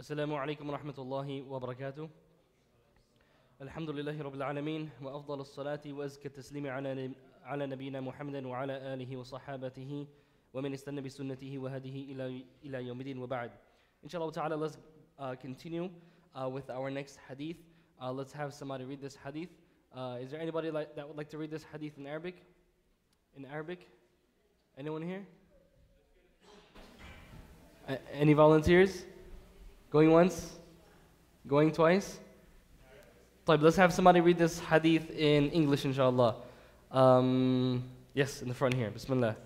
السلام عليكم ورحمة الله وبركاته. الحمد لله رب العالمين وأفضل الصلاة وأزكى التسليم على نبينا محمد وعلى آله وصحابته ومن استنى بسنته وهديه إلى يوم الدين وبعد. Inshallah ta'ala, let's continue with our next hadith. Let's have somebody read this hadith. Is there anybody that would like to read this hadith in Arabic? In Arabic? Anyone here? Any volunteers? Going once? Going twice? Let's have somebody read this hadith in English, inshallah. Yes, in the front here. Bismillah.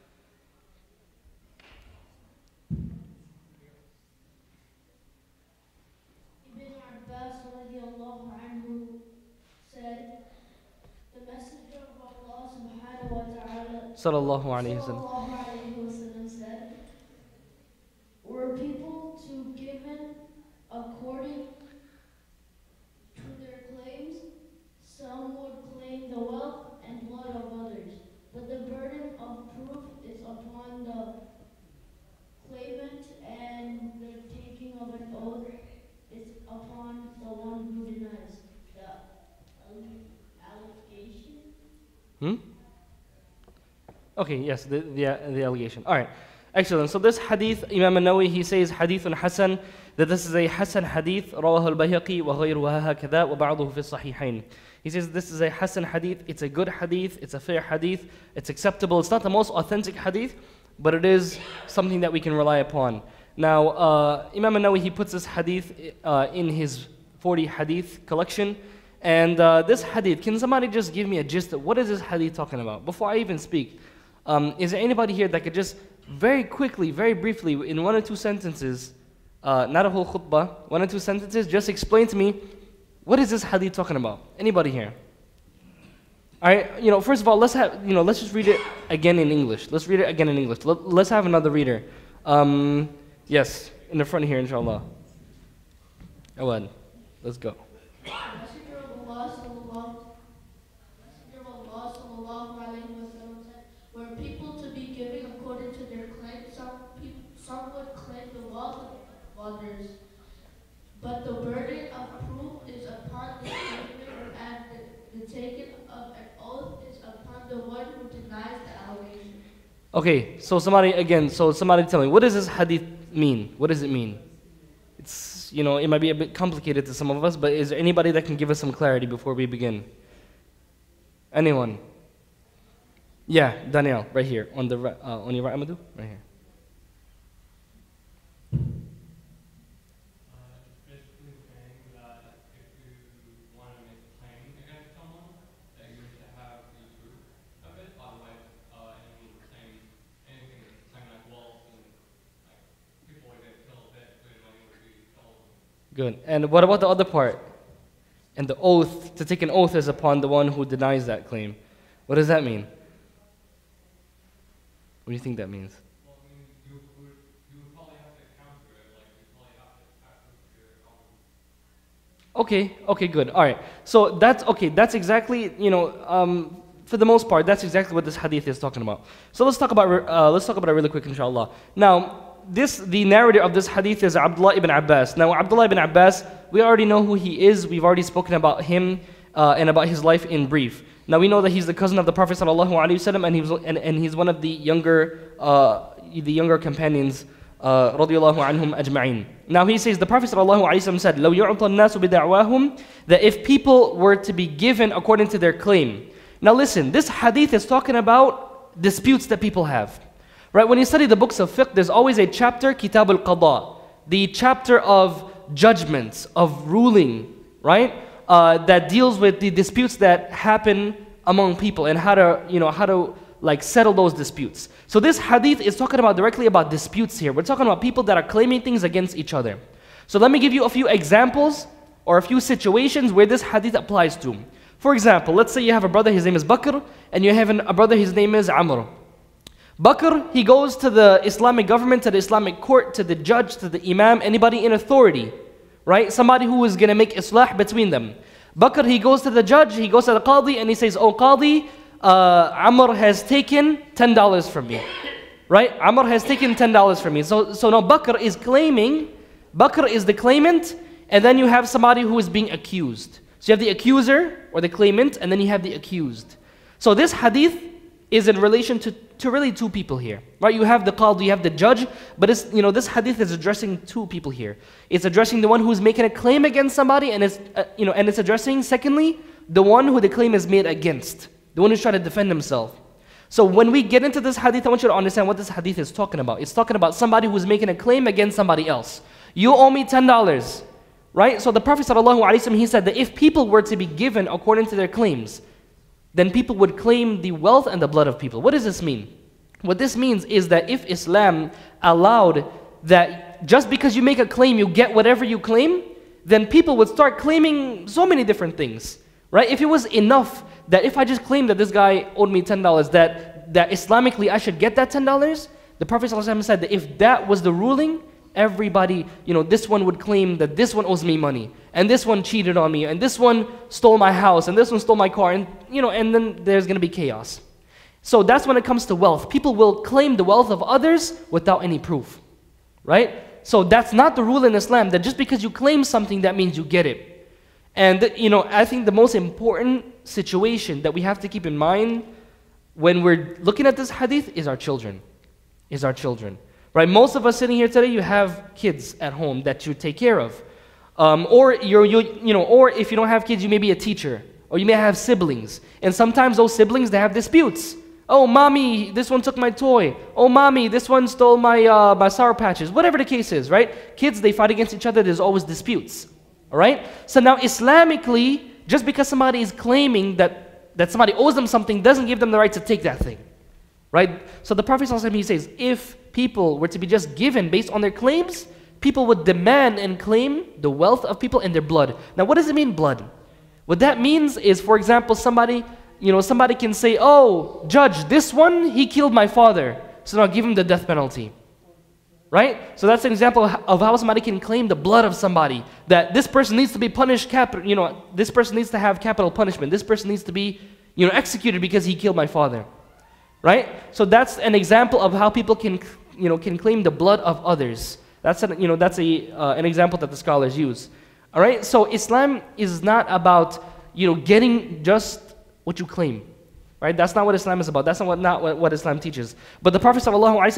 Ibn Abbas radiallahu anhu said, the Messenger of Allah subhanahu wa ta'ala Sallallahu alayhi wa sallam said, were people to given according to their claims, some would claim the wealth and blood of others, but the burden of proof is upon the claimant, and the taking of an oath is upon the one who denies the allegation. Okay, yes, the allegation. All right, excellent. So this hadith, Imam Nawawi, he says hadithun hasan, that this is a hasan hadith, rawahu al-Bayhaqi wa ghayruha hakadha wa ba'duhu fi sahihain. He says this is a hasan hadith, it's a good hadith, it's a fair hadith, it's acceptable. It's not the most authentic hadith, but it is something that we can rely upon. Now, Imam Nawawi, he puts this hadith in his 40 hadith collection. And this hadith, can somebody just give me a gist of what is this hadith talking about? Before I even speak, is there anybody here that could just very quickly, very briefly, in one or two sentences, not a whole khutbah, one or two sentences, just explain to me, what is this hadith talking about? Anybody here? All right, first of all, let's just read it again in English. Let's read it again in English. Let's have another reader. Yes, in the front here, inshallah. Awad, let's go. Messenger of Allah sallallahu alayhi wa sallam said, were people to be giving according to their claims, some would claim the wealth of others, but the burden of proof is upon the claimant, and the taking of an oath is upon the one who denies the allegation. Okay, so somebody tell me, what does this hadith mean? What does it mean? It's, it might be a bit complicated to some of us, but is there anybody that can give us some clarity before we begin? Anyone? Yeah, Daniel, right here, on your right, Amadou, right here. Basically saying that if you want to make a claim against someone, that you need to have the proof of it. Otherwise, anyone would claim anything, claim like wealth, and like people would get killed, basically money would be stolen. Good. And what about the other part? And the oath, to take an oath is upon the one who denies that claim. What does that mean? What do you think that means? Well, I mean, you would probably have to counter it, like you probably have to your own. Okay, good. All right. So that's exactly, for the most part, that's exactly what this hadith is talking about. So let's talk about it really quick, inshallah. Now, the narrator of this hadith is Abdullah ibn Abbas. Now, Abdullah ibn Abbas, we already know who he is. We've already spoken about him and about his life in brief. Now, we know that he's the cousin of the Prophet ﷺ, and he's one of the younger companions, radiyallahu anhum ajma'in. Now, he says, the Prophet ﷺ said, لَوْ يُعْطَ النَّاسُ بِدَعْوَاهُمْ, that if people were to be given according to their claim. Now, listen, this hadith is talking about disputes that people have. Right, when you study the books of fiqh, there's always a chapter, Kitab al-Qada, the chapter of judgments, of ruling, right? That deals with the disputes that happen among people and how to settle those disputes. So this hadith is talking directly about disputes here. We're talking about people that are claiming things against each other. So let me give you a few examples or a few situations where this hadith applies to. For example, let's say you have a brother, his name is Bakr, and you have a brother, his name is Amr. Bakr, he goes to the Islamic government, to the Islamic court, to the judge, to the imam, anybody in authority, right? Somebody who is going to make islah between them. Bakr, he goes to the judge, he goes to the qadi, and he says, oh qadi, Amr has taken $10 from me, right? Amr has taken $10 from me. So now Bakr is claiming Bakr is the claimant, and then you have somebody who is being accused. So you have the accuser or the claimant, and then you have the accused. So this hadith is in relation to really two people here, right? You have the qadi, you have the judge, but it's, this hadith is addressing two people here. It's addressing the one who's making a claim against somebody, and it's and it's addressing, secondly, the one who the claim is made against, the one who's trying to defend himself. So when we get into this hadith, I want you to understand what this hadith is talking about. It's talking about somebody who's making a claim against somebody else. You owe me $10, right? So the Prophet ﷺ, he said that if people were to be given according to their claims, then people would claim the wealth and the blood of people. What does this mean? What this means is that if Islam allowed that just because you make a claim, you get whatever you claim, then people would start claiming so many different things, right? If it was enough that if I just claim that this guy owed me $10, that Islamically I should get that $10, the Prophet ﷺ said that if that was the ruling, everybody, this one would claim that this one owes me money, and this one cheated on me, and this one stole my house, and this one stole my car, and and then there's going to be chaos. So that's when it comes to wealth. People will claim the wealth of others without any proof, right? So that's not the rule in Islam, that just because you claim something, that means you get it. And I think the most important situation that we have to keep in mind when we're looking at this hadith is our children. Right? Most of us sitting here today, you have kids at home that you take care of. Or or if you don't have kids, you may be a teacher, or you may have siblings. And sometimes those siblings, they have disputes. Oh, mommy, this one took my toy. Oh, mommy, this one stole my Sour Patches. Whatever the case is, right? Kids, they fight against each other. There's always disputes. All right? So now, Islamically, just because somebody is claiming that somebody owes them something doesn't give them the right to take that thing. Right? So the Prophet ﷺ, he says, if people were to be just given based on their claims, people would demand and claim the wealth of people and their blood. Now, what does it mean, blood? What that means is, for example, somebody can say, oh, judge, this one, he killed my father, so now give him the death penalty. Right? So that's an example of how somebody can claim the blood of somebody, that this person needs to be punished, this person needs to have capital punishment, this person needs to be executed because he killed my father. Right? So that's an example of how people can claim the blood of others. That's an example that the scholars use. All right? So Islam is not about getting just what you claim. Right? That's not what Islam is about. That's not what Islam teaches. But the Prophet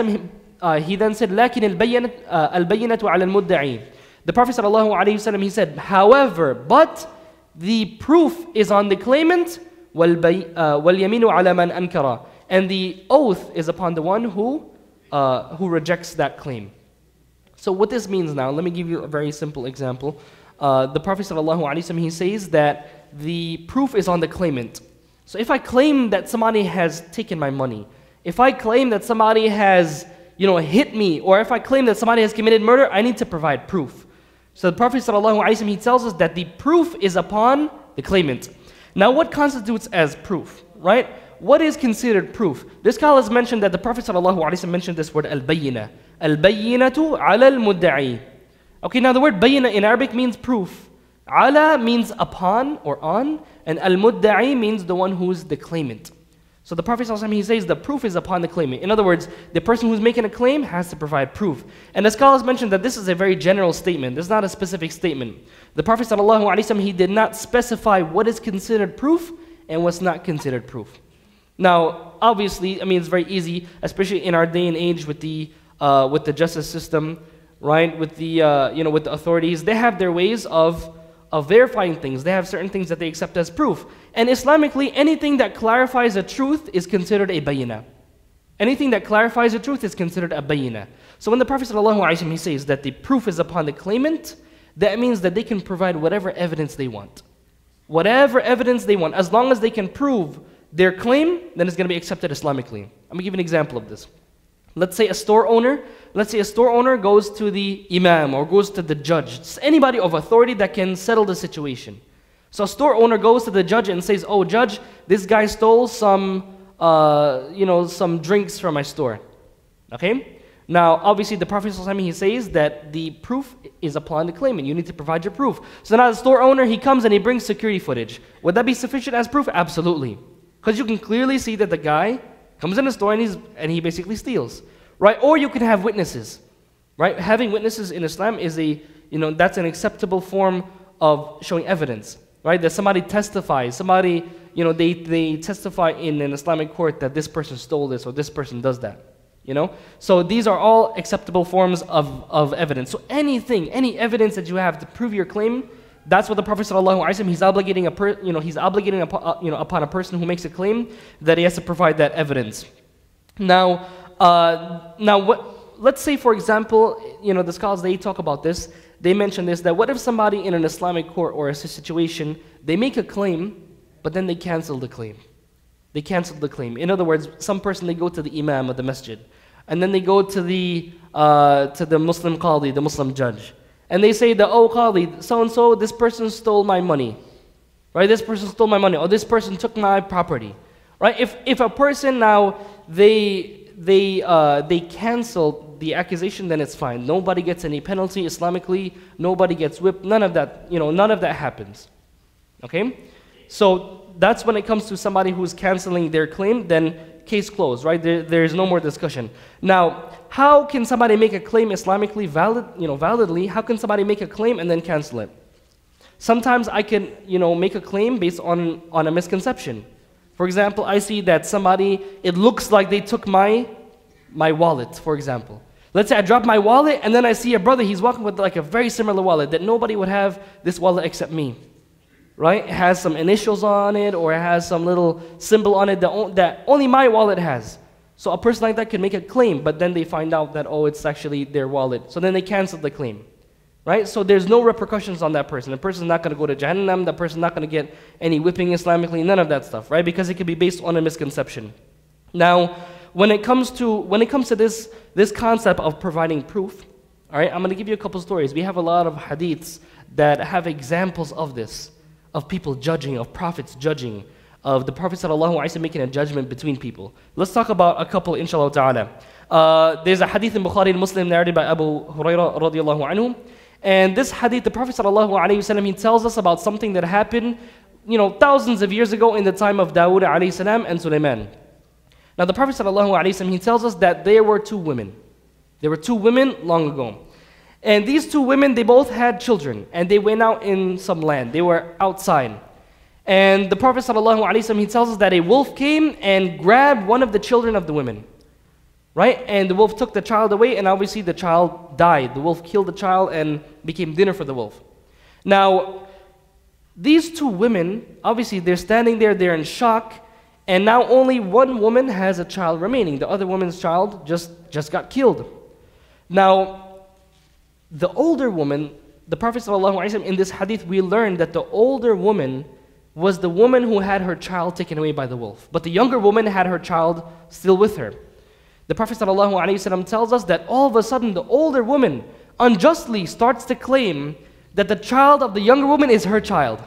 ﷺ, he then said, لكن البينة على المدعي. The Prophet ﷺ, he said, however, but the proof is on the claimant, واليمين على من أنكر. And the oath is upon the one who rejects that claim. So what this means now, let me give you a very simple example. The Prophet ﷺ, he says that the proof is on the claimant. So if I claim that somebody has taken my money, if I claim that somebody has hit me, or if I claim that somebody has committed murder, I need to provide proof. So the Prophet ﷺ, he tells us that the proof is upon the claimant. Now what constitutes as proof, right? What is considered proof? The scholars mentioned that the Prophet ﷺ mentioned this word al-bayyina. Al-bayyinatu ala al-mudda'i. Okay, now the word bayyina in Arabic means proof. Ala means upon or on, and al-mudda'i means the one who's the claimant. So the Prophet ﷺ, he says the proof is upon the claimant. In other words, the person who's making a claim has to provide proof. And the scholars mentioned that this is a very general statement. This is not a specific statement. The Prophet ﷺ, he did not specify what is considered proof and what's not considered proof. Now, obviously, it's very easy, especially in our day and age with the justice system, right? With the with the authorities, they have their ways of verifying things. They have certain things that they accept as proof. And Islamically, anything that clarifies a truth is considered a bayyinah. Anything that clarifies a truth is considered a bayyinah. So when the Prophet ﷺ, he says that the proof is upon the claimant, that means that they can provide whatever evidence they want. Whatever evidence they want, as long as they can prove their claim, then it's going to be accepted Islamically. I'm going to give an example of this. Let's say a store owner goes to the imam or goes to the judge. It's anybody of authority that can settle the situation. So a store owner goes to the judge and says, oh, judge, this guy stole some drinks from my store. Okay? Now, obviously, the Prophet ﷺ, he says that the proof is upon the claimant. You need to provide your proof. So now the store owner, he comes and he brings security footage. Would that be sufficient as proof? Absolutely. Because you can clearly see that the guy comes in the store and he basically steals. Right? Or you can have witnesses. right? Having witnesses in Islam is that's an acceptable form of showing evidence, right? That somebody testifies, somebody, they testify in an Islamic court that this person stole this or this person does that, So these are all acceptable forms of evidence. So any evidence that you have to prove your claim, that's what the Prophet ﷺ, he's obligating upon a person who makes a claim that he has to provide that evidence. Now let's say, for example, the scholars, they talk about this. They mention this, that what if somebody in an Islamic court or a situation, they make a claim, but then they cancel the claim. They cancel the claim. In other words, some person, they go to the imam of the masjid, and then they go to the Muslim qadi, the Muslim judge, and they say that, oh qadi, so-and-so, this person stole my money, right? This person stole my money, or this person took my property, right? If a person now, they cancel the accusation, then it's fine. Nobody gets any penalty Islamically. Nobody gets whipped. None of that, none of that happens. Okay? So that's when it comes to somebody who's canceling their claim, then case closed, right? There's no more discussion. Now, how can somebody make a claim Islamically validly? How can somebody make a claim and then cancel it? Sometimes I can, make a claim based on a misconception. For example, I see that somebody, it looks like they took my wallet, for example. Let's say I drop my wallet and then I see a brother, he's walking with like a very similar wallet, that nobody would have this wallet except me. Right? It has some initials on it, or it has some little symbol on it that only my wallet has. So a person like that can make a claim, but then they find out that, oh, it's actually their wallet. So then they cancel the claim. Right? So there's no repercussions on that person. The person's not going to go to Jahannam, the person's not going to get any whipping Islamically, none of that stuff, right? Because it could be based on a misconception. Now, when it comes to this concept of providing proof, all right, I'm going to give you a couple stories. We have a lot of hadiths that have examples of this, of people judging, of prophets judging, of the Prophet ﷺ making a judgment between people. Let's talk about a couple, inshallah ta'ala. There's a hadith in Bukhari and Muslim narrated by Abu Hurairah radiallahu anhu. And this hadith, the Prophet ﷺ, he tells us about something that happened, thousands of years ago in the time of Dawood alayhi salam and Sulaiman. Now the Prophet ﷺ, he tells us that there were two women. There were two women long ago. And these two women, they both had children, and they went out in some land. They were outside. And the Prophet ﷺ, he tells us that a wolf came and grabbed one of the children of the women. Right? And the wolf took the child away, and obviously the child died. The wolf killed the child and became dinner for the wolf. Now, these two women, obviously they're standing there, they're in shock, and now only one woman has a child remaining. The other woman's child just got killed. Now, the older woman, the Prophet ﷺ, in this hadith, we learned that the older woman was the woman who had her child taken away by the wolf. But the younger woman had her child still with her. The Prophet ﷺ tells us that all of a sudden the older woman unjustly starts to claim that the child of the younger woman is her child.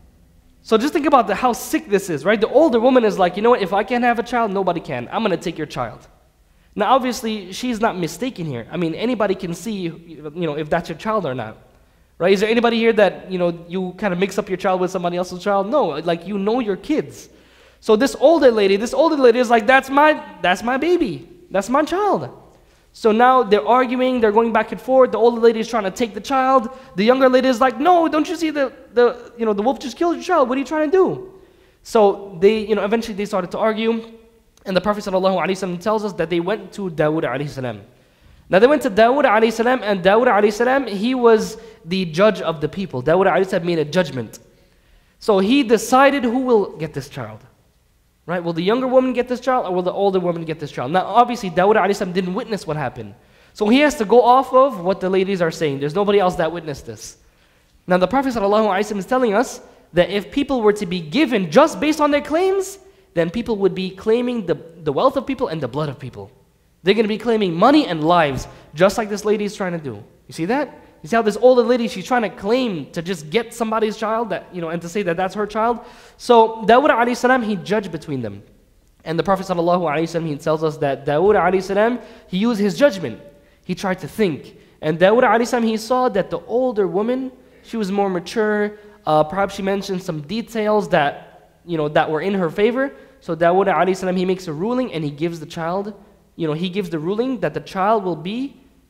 So just think about how sick this is, right? The older woman is like, you know what, if I can't have a child, nobody can. I'm going to take your child. Now obviously, she's not mistaken here. I mean, anybody can see, if that's your child or not. Right? Is there anybody here that, you kind of mix up your child with somebody else's child? No, like your kids. So this older lady is like, that's my baby. That's my child. So now they're arguing, they're going back and forth. The older lady is trying to take the child. The younger lady is like, no, don't you see the wolf just killed your child? What are you trying to do? So they, eventually they started to argue. And the Prophet ﷺ tells us that they went to Dawood alayhi salam. Now they went to Dawood alayhi salam, and Dawood alayhi salam, he was the judge of the people. Dawood alayhi salam made a judgment. So he decided who will get this child. Right? Will the younger woman get this child, or will the older woman get this child? Now obviously Dawood alayhi salam didn't witness what happened. So he has to go off of what the ladies are saying. There's nobody else that witnessed this. Now the Prophet ﷺ is telling us that if people were to be given just based on their claims, then people would be claiming the wealth of people and the blood of people. They're going to be claiming money and lives, just like this lady is trying to do. You see that? You see how this older lady, she's trying to claim to just get somebody's child, and to say that that's her child? So Dawood alayhi salam, he judged between them. And the Prophet ﷺ, he tells us that Dawood alayhi salam, he used his judgment. He tried to think. And Dawood alayhi salam, he saw that the older woman, she was more mature. Perhaps she mentioned some details that were in her favor. So Dawood alayhi salam, he makes a ruling, and he gives the child, he gives the ruling that the child will be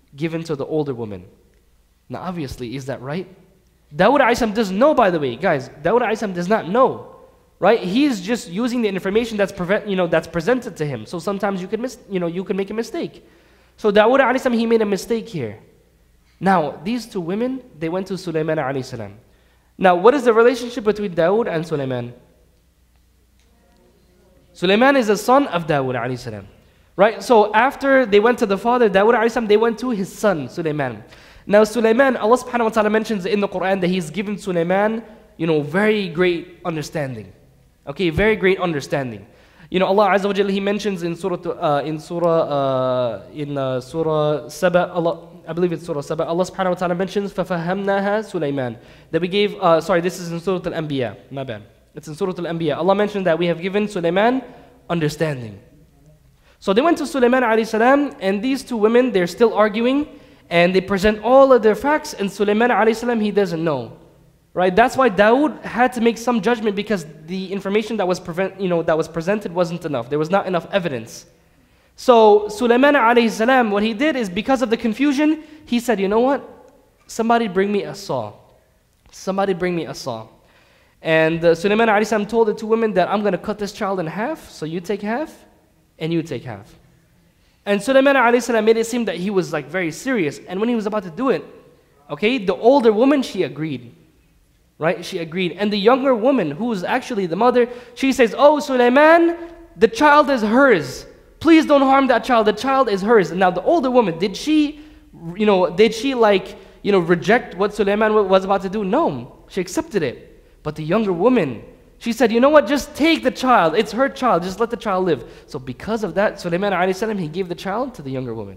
given to the older woman. Now obviously, is that right? Dawood alayhi doesn't know, by the way, guys. Dawood alayhi does not know, right? He's just using the information that's presented to him. So sometimes you can make a mistake. So Dawood alayhi he made a mistake here. Now these two women, they went to Sulaiman alayhi salam. Now what is the relationship between Dawood and Sulaiman? Sulaiman is the son of Dawood alayhi salam, right? So after they went to the father Dawood alayhi salam, they went to his son Sulaiman. Now Sulaiman, Allah subhanahu wa ta'ala mentions in the Quran that He's given Sulaiman, very great understanding. Okay, very great understanding. Allah Azza wa Jalla, He mentions in Surah Saba, I believe it's Surah Saba, Allah subhanahu wa ta'ala mentions فَفَهَمْنَاهَا Sulaiman. That we gave, this is in Surah Al-Anbiya, my bad. It's in Surah Al-Anbiya. Allah mentioned that we have given Sulaiman understanding. So they went to Sulaiman alayhi salam, and these two women, they're still arguing, and they present all of their facts, and Sulaiman alayhi salam, he doesn't know. Right? That's why Dawood had to make some judgment, because the information that was presented wasn't enough. There was not enough evidence. So Sulaiman alayhi salam, what he did is, because of the confusion, he said, you know what? Somebody bring me a saw. Somebody bring me a saw. And Sulaiman alayhi salam told the two women that I'm going to cut this child in half, so you take half, and you take half. And Sulaiman alayhi salam made it seem that he was like very serious. And when he was about to do it, okay, the older woman, she agreed. Right? She agreed. And the younger woman, who was actually the mother, she says, oh, Sulaiman, the child is hers. Please don't harm that child. The child is hers. And now the older woman, did she reject what Sulaiman was about to do? No. She accepted it. But the younger woman, she said, you know what, just take the child. It's her child. Just let the child live. So because of that, Sulaiman alayhi salam, he gave the child to the younger woman.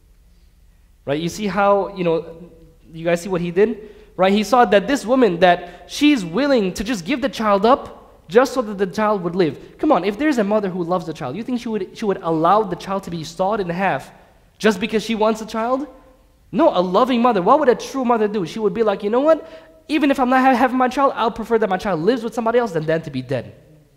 Right? You see how, you guys see what he did? Right? He saw that this woman, that she's willing to just give the child up just so that the child would live. Come on, if there's a mother who loves the child, you think she would allow the child to be sawed in half just because she wants a child? No, a loving mother. What would a true mother do? She would be like, you know what? Even if I'm not having my child, I'll prefer that my child lives with somebody else than to be dead.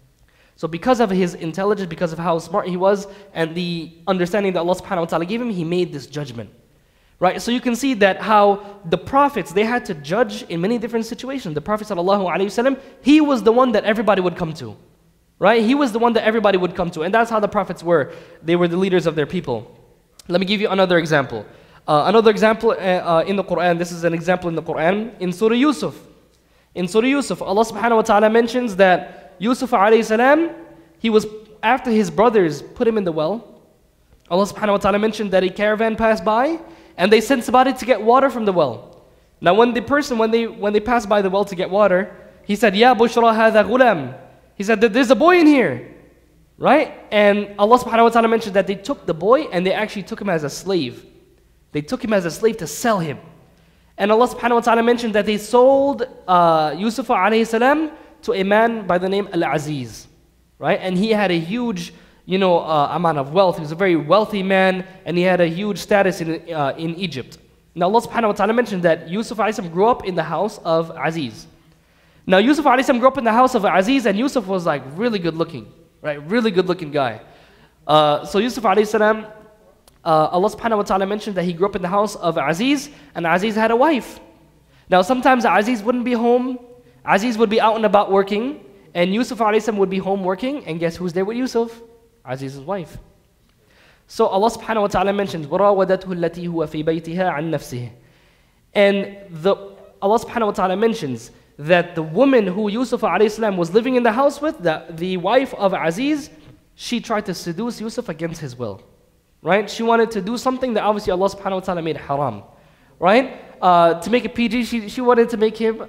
So because of his intelligence, because of how smart he was, and the understanding that Allah subhanahu wa ta'ala gave him, he made this judgment. Right? So you can see that how the prophets, they had to judge in many different situations. The Prophet sallallahu alaihi wasallam, he was the one that everybody would come to. Right? He was the one that everybody would come to. And that's how the prophets were. They were the leaders of their people. Let me give you another example. Another example in the Quran. This is an example in the Quran. In Surah Yusuf. In Surah Yusuf, Allah subhanahu wa ta'ala mentions that Yusuf alayhi salam, he was, after his brothers put him in the well, Allah subhanahu wa ta'ala mentioned that a caravan passed by, and they sent somebody to get water from the well. Now when they passed by the well to get water, he said, Ya Bushra hadha ghulam. He said that there's a boy in here. Right? And Allah subhanahu wa ta'ala mentioned that they took the boy and they actually took him as a slave. They took him as a slave to sell him. And Allah subhanahu wa ta'ala mentioned that they sold Yusuf alayhi salam to a man by the name Al-Aziz. Right? And he had a huge amount of wealth. He was a very wealthy man, and he had a huge status in Egypt. Now Allah subhanahu wa ta'ala mentioned that Yusuf alayhi salam grew up in the house of Aziz. Now Yusuf alayhi salam grew up in the house of Aziz, and Yusuf was like really good looking, right? Really good looking guy. So Yusuf alayhi salam, Allah subhanahu wa ta'ala mentioned that he grew up in the house of Aziz, and Aziz had a wife. Now sometimes Aziz wouldn't be home. Aziz would be out and about working, and Yusuf alayhi salam would be home working, and guess who's there with Yusuf? Aziz's wife. So Allah subhanahu wa ta'ala mentions وَرَاوَدَتْهُ الَّتِي هُوَ فِي بَيْتِهَا عَنْ نَفْسِهِ. And Allah subhanahu wa ta'ala mentions that the woman who Yusuf alayhi salam was living in the house with, the wife of Aziz, she tried to seduce Yusuf against his will. Right? She wanted to do something that obviously Allah subhanahu wa ta'ala made haram. Right? To make it PG, she wanted to make him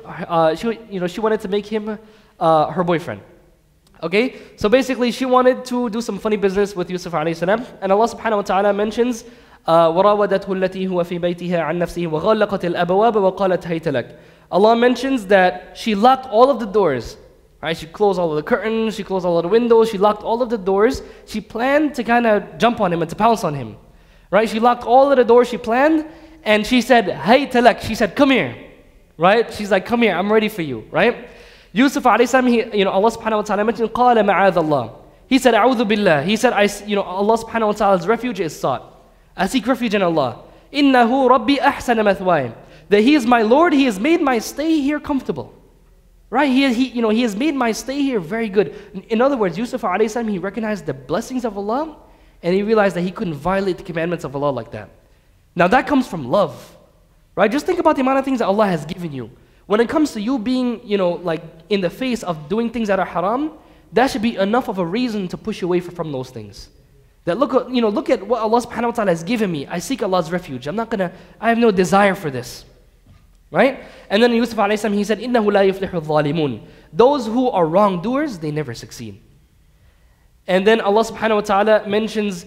her boyfriend. Okay, so basically she wanted to do some funny business with Yusuf alayhi salam, and Allah subhanahu wa ta'ala mentions وَرَاوَدَتْهُ الَّتِي هُوَ فِي بَيْتِهَا عَنْ نَفْسِهِ وَغَلَّقَتِ الْأَبْوَابَ وَقَالَتْ هَيْتَ لَكَ. Allah mentions that she locked all of the doors. Right? She closed all of the curtains, she closed all of the windows, she locked all of the doors. She planned to kind of jump on him and to pounce on him. Right? She locked all of the doors, she planned, and she said, هَيْتَ لَكَ. She said, come here. Right? She's like, come here, I'm ready for you. Right? Yusuf alayhi salam, Allah subhanahu wa ta'ala mentioned, قَالَ مَعَاذَ اللَّهِ. He said, أَعُوذُ بِاللَّهِ. He said, Allah subhanahu wa ta'ala's refuge is sought. I seek refuge in Allah. إِنَّهُ رَبِّي أَحْسَنَ مَثْوَايَ. That He is my Lord, He has made my stay here comfortable. Right? He has made my stay here very good. In other words, Yusuf alayhi salam, he recognized the blessings of Allah, and he realized that he couldn't violate the commandments of Allah like that. Now that comes from love. Right? Just think about the amount of things that Allah has given you. When it comes to you being, like in the face of doing things that are haram, that should be enough of a reason to push you away from those things. That look at what Allah subhanahu wa ta'ala has given me. I seek Allah's refuge. I have no desire for this. Right? And then Yusuf alayhi salam, he said, إِنَّهُ لَا يُفْلِحُ الظَّالِمُونَ. Those who are wrongdoers, they never succeed. And then Allah subhanahu wa ta'ala mentions,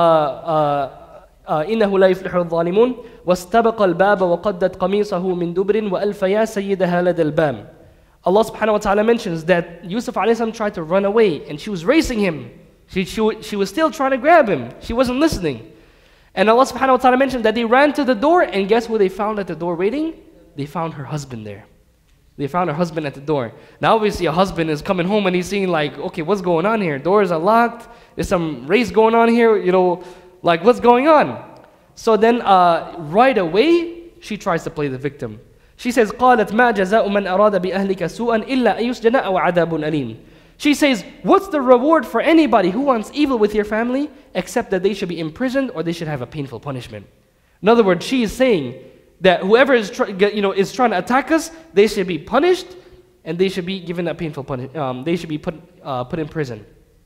إِنَّهُ لَا يُفْلِحُ الظَّالِمُونَ وَاسْتَبَقَ الْبَابَ وَقَدَّتْ قَمِيصَهُ مِن دُبْرٍ وَأَلْفَيَا سَيِّدَهَا لَدَى الْبَابِ. Allah subhanahu wa ta'ala mentions that Yusuf alayhi salam tried to run away, and she was racing him. She was still trying to grab him. She wasn't listening. And Allah subhanahu wa ta'ala mentioned that they ran to the door, and guess who they found at the door waiting? They found her husband there. They found her husband at the door. Now obviously a husband is coming home and he's seeing like, okay, what's going on here? Doors are locked. There's some race going on here. Like what's going on? So then right away, she tries to play the victim. She says, قَالَتْ مَا جَزَاءُ مَنْ أَرَادَ بِأَهْلِكَ سُوءًا إِلَّا أَن يُسْجَنَ أَوْ عَذَابٌ أَلِيمٌ. She says, what's the reward for anybody who wants evil with your family except that they should be imprisoned or they should have a painful punishment? In other words, she is saying that whoever is trying to attack us, they should be punished and they should be given a painful punishment. They should be put in prison.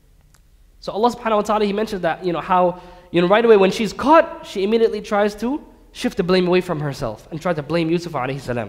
So Allah subhanahu wa ta'ala, He mentions that, how right away when she's caught, she immediately tries to shift the blame away from herself and try to blame Yusuf alayhi salam.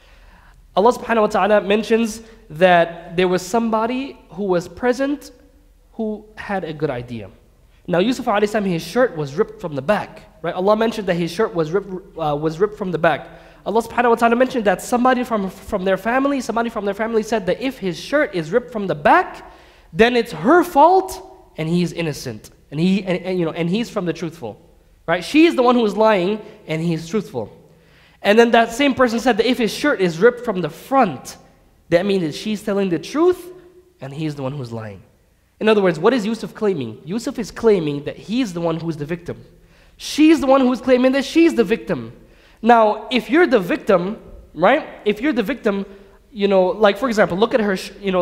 Allah subhanahu wa ta'ala mentions that there was somebody who was present who had a good idea. Now Yusuf alayhi salam, his shirt was ripped from the back. Right? Allah mentioned that his shirt was ripped from the back. Allah subhanahu wa ta'ala mentioned that somebody from their family said that if his shirt is ripped from the back, then it's her fault and he's innocent. And he's from the truthful. Right? She is the one who is lying and he's truthful. And then that same person said that if his shirt is ripped from the front, that means that she's telling the truth and he's the one who's lying. In other words, what is Yusuf claiming? Yusuf is claiming that he's the one who's the victim. She's the one who's claiming that she's the victim. Now, if you're the victim, right? If you're the victim, like for example, look at her,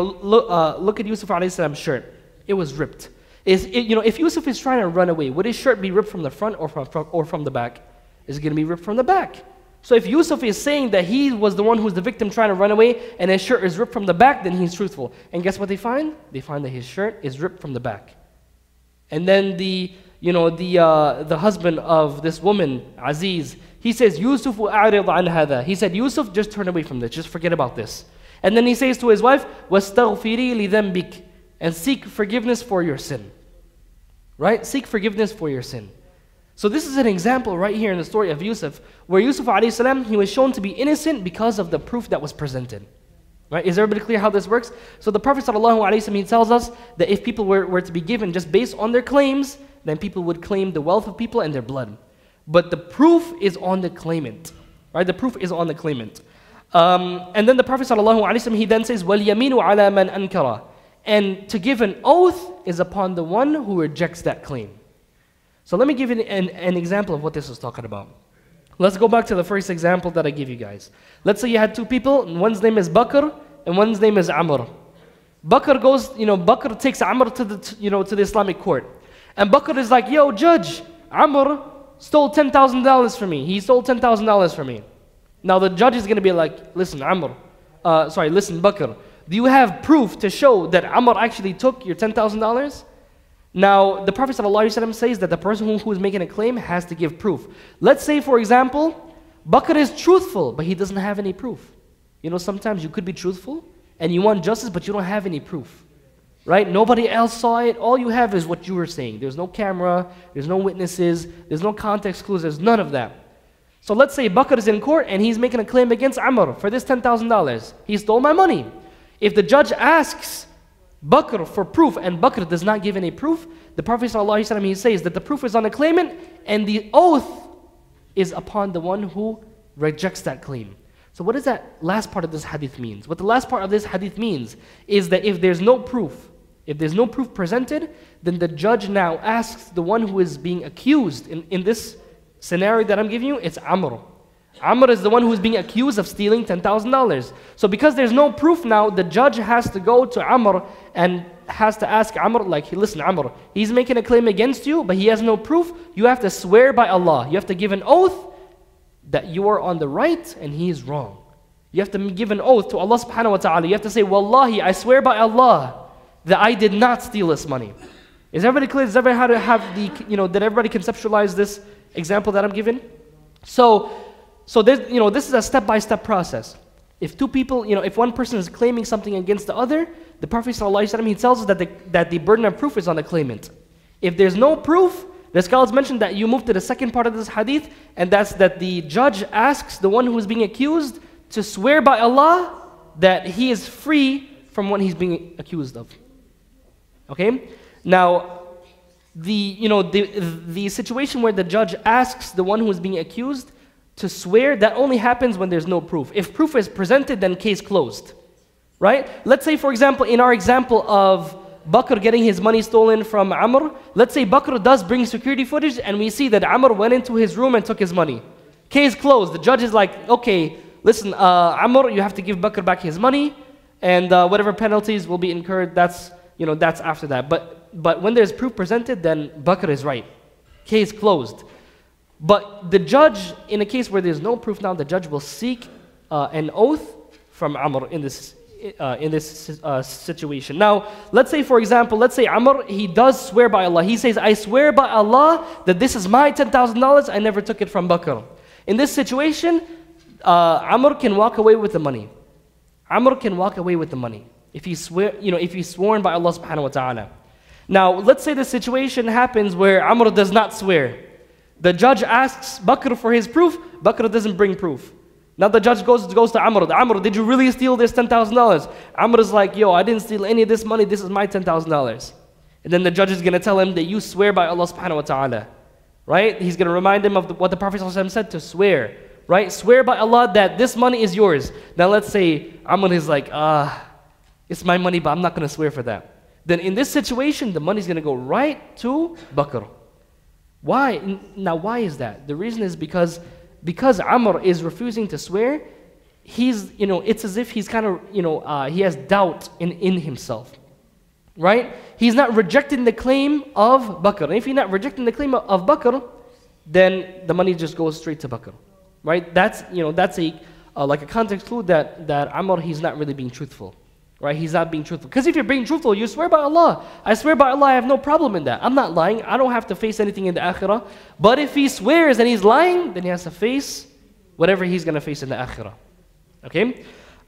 look at Yusuf alayhi salam's shirt. It was ripped. If Yusuf is trying to run away, would his shirt be ripped from the front or from the back? Is it going to be ripped from the back? So if Yusuf is saying that he was the one who's the victim trying to run away and his shirt is ripped from the back, then he's truthful. And guess what they find? They find that his shirt is ripped from the back. And then the husband of this woman, Aziz, he says, Yusuf a'rid an hadha. He said, Yusuf, just turn away from this. Just forget about this. And then he says to his wife, وَاسْتَغْفِرِي لِذَنْبِكِ, and seek forgiveness for your sin. Right? Seek forgiveness for your sin. So this is an example right here in the story of Yusuf, where Yusuf alayhi salam, he was shown to be innocent because of the proof that was presented. Right? Is everybody clear how this works? So the Prophet sallallahu alaihi wasallam, he tells us that if people were to be given just based on their claims, then people would claim the wealth of people and their blood. But the proof is on the claimant. Right? The proof is on the claimant. And then the Prophet sallallahu alaihi wasallam, he then says, وَالْيَمِينُ عَلَى مَنْ أَنْكَرَ. And to give an oath is upon the one who rejects that claim. So let me give you an example of what this is talking about. Let's go back to the first example that I gave you guys. Let's say you had two people, and one's name is Bakr, and one's name is Amr. Bakr takes Amr to the Islamic court. And Bakr is like, yo, judge, Amr stole $10,000 from me. He stole $10,000 from me. Now the judge is going to be like, listen, listen, Bakr, do you have proof to show that Amr actually took your $10,000? Now, the Prophet ﷺ says that the person who is making a claim has to give proof. Let's say, for example, Bakr is truthful, but he doesn't have any proof. Sometimes you could be truthful, and you want justice, but you don't have any proof. Right? Nobody else saw it. All you have is what you were saying. There's no camera, there's no witnesses, there's no context clues, there's none of that. So let's say Bakr is in court, and he's making a claim against Amr for this $10,000. He stole my money. If the judge asks Bakr for proof, and Bakr does not give any proof, the Prophet ﷺ, he says that the proof is on the claimant, and the oath is upon the one who rejects that claim. So what does that last part of this hadith means? What the last part of this hadith means is that if there's no proof presented, then the judge now asks the one who is being accused in this scenario that I'm giving you, it's Amr. Amr is the one who's being accused of stealing $10,000. So because there's no proof now, the judge has to go to Amr and has to ask Amr, like, listen, Amr, he's making a claim against you, but he has no proof. You have to swear by Allah. You have to give an oath that you are on the right and he is wrong. You have to give an oath to Allah subhanahu wa ta'ala. You have to say, Wallahi, I swear by Allah that I did not steal this money. Is everybody clear? Does everybody have the, did everybody conceptualize this example that I'm giving? So there's, this is a step-by-step process. If two people, if one person is claiming something against the other, the Prophet ﷺ, he tells us that the burden of proof is on the claimant. If there's no proof, the scholars mentioned that you move to the second part of this hadith, and that's that the judge asks the one who is being accused to swear by Allah that he is free from what he's being accused of. Okay? Now, the situation where the judge asks the one who is being accused to swear, that only happens when there's no proof. If proof is presented, then case closed. Right? Let's say, for example, in our example of Bakr getting his money stolen from Amr, let's say Bakr does bring security footage and we see that Amr went into his room and took his money. Case closed. The judge is like, okay, listen, Amr, you have to give Bakr back his money, and whatever penalties will be incurred, that's after that. But when there's proof presented, then Bakr is right. Case closed. But the judge, in a case where there's no proof now, the judge will seek an oath from Amr in this situation. Now, let's say, for example, Amr, he does swear by Allah. He says, I swear by Allah that this is my $10,000, I never took it from Bakr. In this situation, Amr can walk away with the money. Amr can walk away with the money if he's sworn by Allah subhanahu wa ta'ala. Now, let's say the situation happens where Amr does not swear. The judge asks Bakr for his proof. Bakr doesn't bring proof. Now the judge goes to Amr. Amr, did you really steal this $10,000? Amr is like, yo, I didn't steal any of this money. This is my $10,000. And then the judge is going to tell him that you swear by Allah subhanahu wa ta'ala. Right? He's going to remind him of what the Prophet ﷺ said to swear. Right? Swear by Allah that this money is yours. Now let's say Amr is like, it's my money, but I'm not going to swear for that. Then in this situation, the money is going to go right to Bakr. Why? Now why is that? The reason is because Amr is refusing to swear, it's as if he's kind of, he has doubt in himself. Right? He's not rejecting the claim of Bakr. And if he's not rejecting the claim of Bakr, then the money just goes straight to Bakr. Right? That's like a context clue that Amr, he's not really being truthful. Right? He's not being truthful. Because if you're being truthful, you swear by Allah. I swear by Allah, I have no problem in that. I'm not lying. I don't have to face anything in the akhirah. But if he swears and he's lying, then he has to face whatever he's going to face in the akhirah. Okay?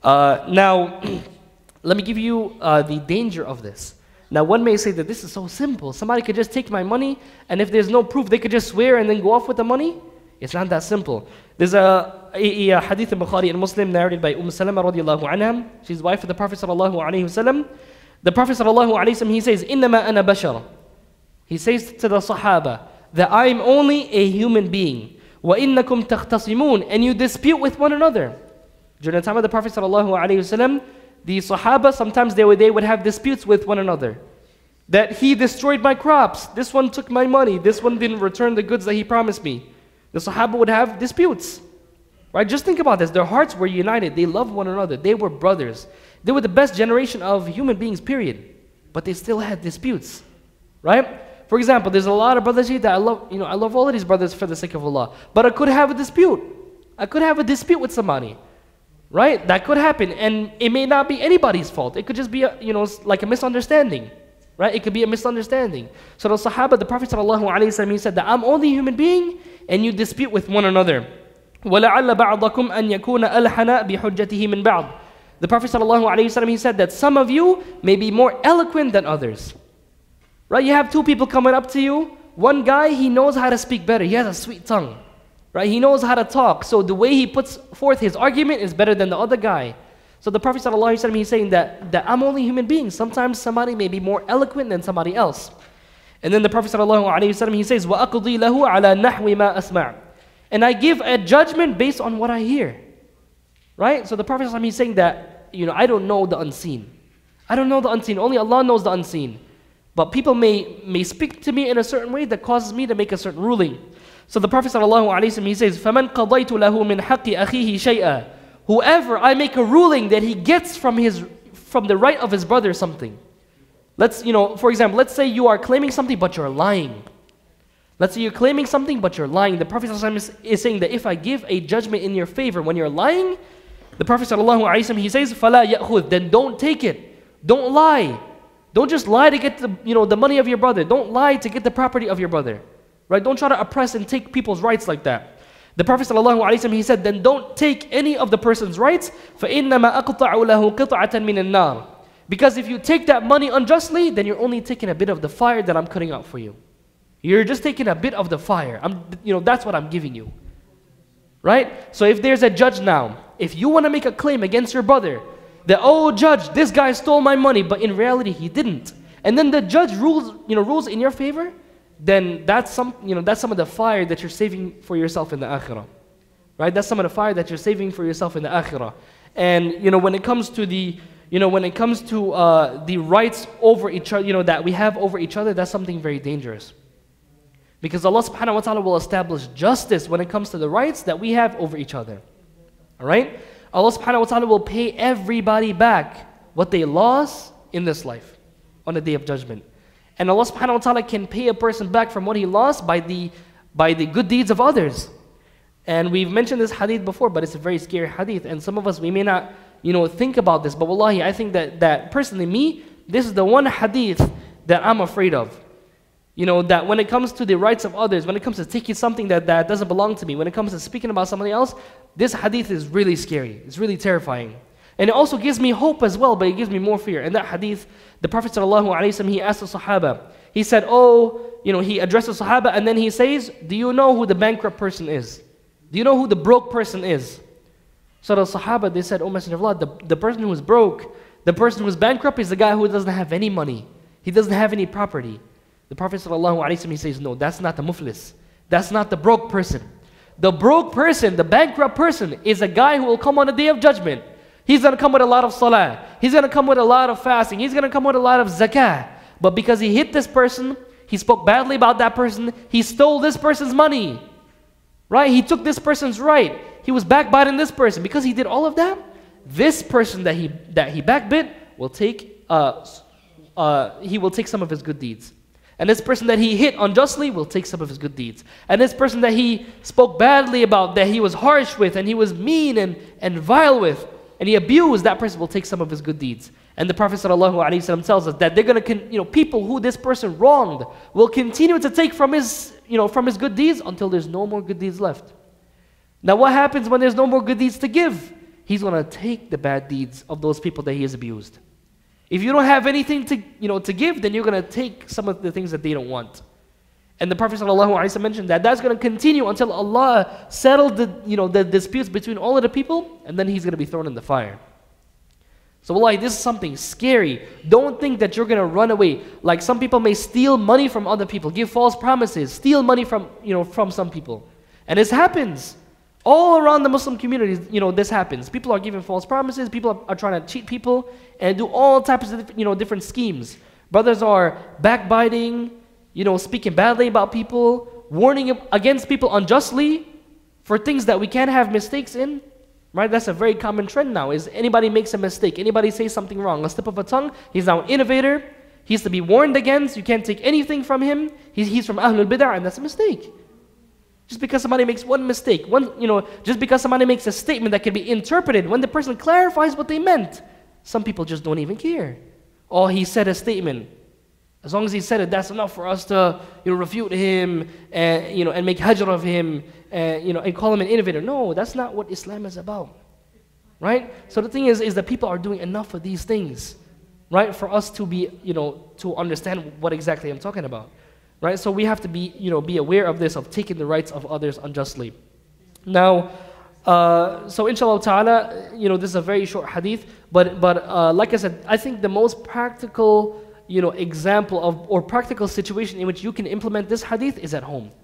Now, let me give you the danger of this. Now, one may say that this is so simple. Somebody could just take my money, and if there's no proof, they could just swear and then go off with the money. It's not that simple. There's a hadith in Bukhari and Muslim narrated by Salama radiallahu anha. She's the wife of the Prophet sallallahu alaihi wasallam. The Prophet sallallahu alaihi wasallam, he says, "Innama ana bashar." He says to the Sahaba that I am only a human being. Wa innakum takhtasimun, and you dispute with one another. During the time of the Prophet sallallahu alaihi wasallam, the Sahaba sometimes they would have disputes with one another. That he destroyed my crops. This one took my money. This one didn't return the goods that he promised me. The Sahaba would have disputes. Right? Just think about this. Their hearts were united. They loved one another. They were brothers. They were the best generation of human beings, period. But they still had disputes. Right? For example, there's a lot of brothers here that I love all of these brothers for the sake of Allah. But I could have a dispute. I could have a dispute with somebody. Right? That could happen. And it may not be anybody's fault. It could just be like a misunderstanding. Right? It could be a misunderstanding. So the Sahaba, the Prophet ﷺ, he said that I'm only a human being and you dispute with one another. وَلَعَلَّ بَعْضَكُمْ أَنْ يَكُونَ أَلْحَنَ بِحُجَّتِهِ مِنْ بَعْضٍ. The Prophet ﷺ, he said that some of you may be more eloquent than others. Right? You have two people coming up to you. One guy, he knows how to speak better. He has a sweet tongue. Right? He knows how to talk. So the way he puts forth his argument is better than the other guy. So the Prophet ﷺ, he's saying that I'm only a human being. Sometimes somebody may be more eloquent than somebody else. And then the Prophet ﷺ, he says, وَأَقْضِي لَهُ عَلَى نَحْوِ مَا أَسْمَعُ. And I give a judgment based on what I hear. Right? So the Prophet ﷺ, he's saying that, I don't know the unseen. I don't know the unseen. Only Allah knows the unseen. But people may speak to me in a certain way that causes me to make a certain ruling. So the Prophet ﷺ, he says, فَمَنْ قَضَيْتُ لَهُ مِنْ حَقِّ أَخِيهِ شَيْئًا. Whoever I make a ruling that he gets from the right of his brother something. For example, let's say you are claiming something but you're lying. Let's say you're claiming something but you're lying. The Prophet ﷺ is saying that if I give a judgment in your favor when you're lying, the Prophet ﷺ, he says, فَلَا يَأْخُذْ. Then don't take it. Don't lie. Don't just lie to get the money of your brother. Don't lie to get the property of your brother. Right? Don't try to oppress and take people's rights like that. The Prophet ﷺ, he said, then don't take any of the person's rights. فَإِنَّمَا أَقْطَعُ لَهُ قِطْعَةً مِّنَ النَّارِ. Because if you take that money unjustly, then you're only taking a bit of the fire that I'm cutting out for you. You're just taking a bit of the fire. That's what I'm giving you. Right? So if there's a judge now, if you want to make a claim against your brother, that, oh judge, this guy stole my money, but in reality he didn't. And then the judge rules in your favor, then that's some of the fire that you're saving for yourself in the akhirah. Right? That's some of the fire that you're saving for yourself in the akhirah. And when it comes to the rights over each other, that we have over each other, that's something very dangerous. Because Allah subhanahu wa ta'ala will establish justice when it comes to the rights that we have over each other. Alright? Allah subhanahu wa ta'ala will pay everybody back what they lost in this life on the day of judgment. And Allah subhanahu wa ta'ala can pay a person back from what he lost by the good deeds of others. And we've mentioned this hadith before, but it's a very scary hadith. And some of us, we may not think about this. But wallahi, I think that personally me, this is the one hadith that I'm afraid of. That when it comes to the rights of others, when it comes to taking something that doesn't belong to me, when it comes to speaking about somebody else, this hadith is really scary. It's really terrifying. And it also gives me hope as well, but it gives me more fear. In that hadith, the Prophet ﷺ, he asked the Sahaba, he said, he addressed the Sahaba, and then he says, do you know who the bankrupt person is? Do you know who the broke person is? So the Sahaba, they said, oh Messenger of Allah, the person who is broke, the person who is bankrupt is the guy who doesn't have any money. He doesn't have any property. The Prophet ﷺ, he says, no, that's not the muflis. That's not the broke person. The broke person, the bankrupt person, is a guy who will come on the day of judgment. He's going to come with a lot of salah. He's going to come with a lot of fasting. He's going to come with a lot of zakah. But because he hit this person, he spoke badly about that person, he stole this person's money. Right? He took this person's right. He was backbiting this person. Because he did all of that, this person that he backbit will take some of his good deeds. And this person that he hit unjustly will take some of his good deeds. And this person that he spoke badly about, that he was harsh with, and he was mean and vile with, and he abused, that person will take some of his good deeds. And the Prophet ﷺ tells us that they're going to, people who this person wronged will continue to take from his good deeds until there's no more good deeds left. Now what happens when there's no more good deeds to give? He's going to take the bad deeds of those people that he has abused. If you don't have anything to give, then you're going to take some of the things that they don't want. And the Prophet ﷺ mentioned that that's going to continue until Allah settled the disputes between all of the people, and then he's going to be thrown in the fire. So wallahi, this is something scary. Don't think that you're going to run away. Like some people may steal money from other people, give false promises, steal money from some people. And this happens. All around the Muslim communities, this happens. People are giving false promises, people are trying to cheat people and do all types of different schemes. Brothers are backbiting, speaking badly about people, warning against people unjustly for things that we can't have mistakes in. Right? That's a very common trend now, is anybody makes a mistake, anybody says something wrong, a slip of a tongue, he's now an innovator, he's to be warned against, you can't take anything from him, he's from Ahlul Bid'ah, and that's a mistake. Just because somebody makes one mistake, just because somebody makes a statement that can be interpreted, when the person clarifies what they meant, some people just don't even care. Oh, he said a statement. As long as he said it, that's enough for us to refute him and make hajr of him and call him an innovator. No, that's not what Islam is about. Right? So the thing is that people are doing enough of these things, right, for us to be, to understand what exactly I'm talking about. Right? So we have to be aware of this, of taking the rights of others unjustly. Now, so inshallah ta'ala, this is a very short hadith, but like I said, I think the most practical example of or practical situation in which you can implement this hadith is at home.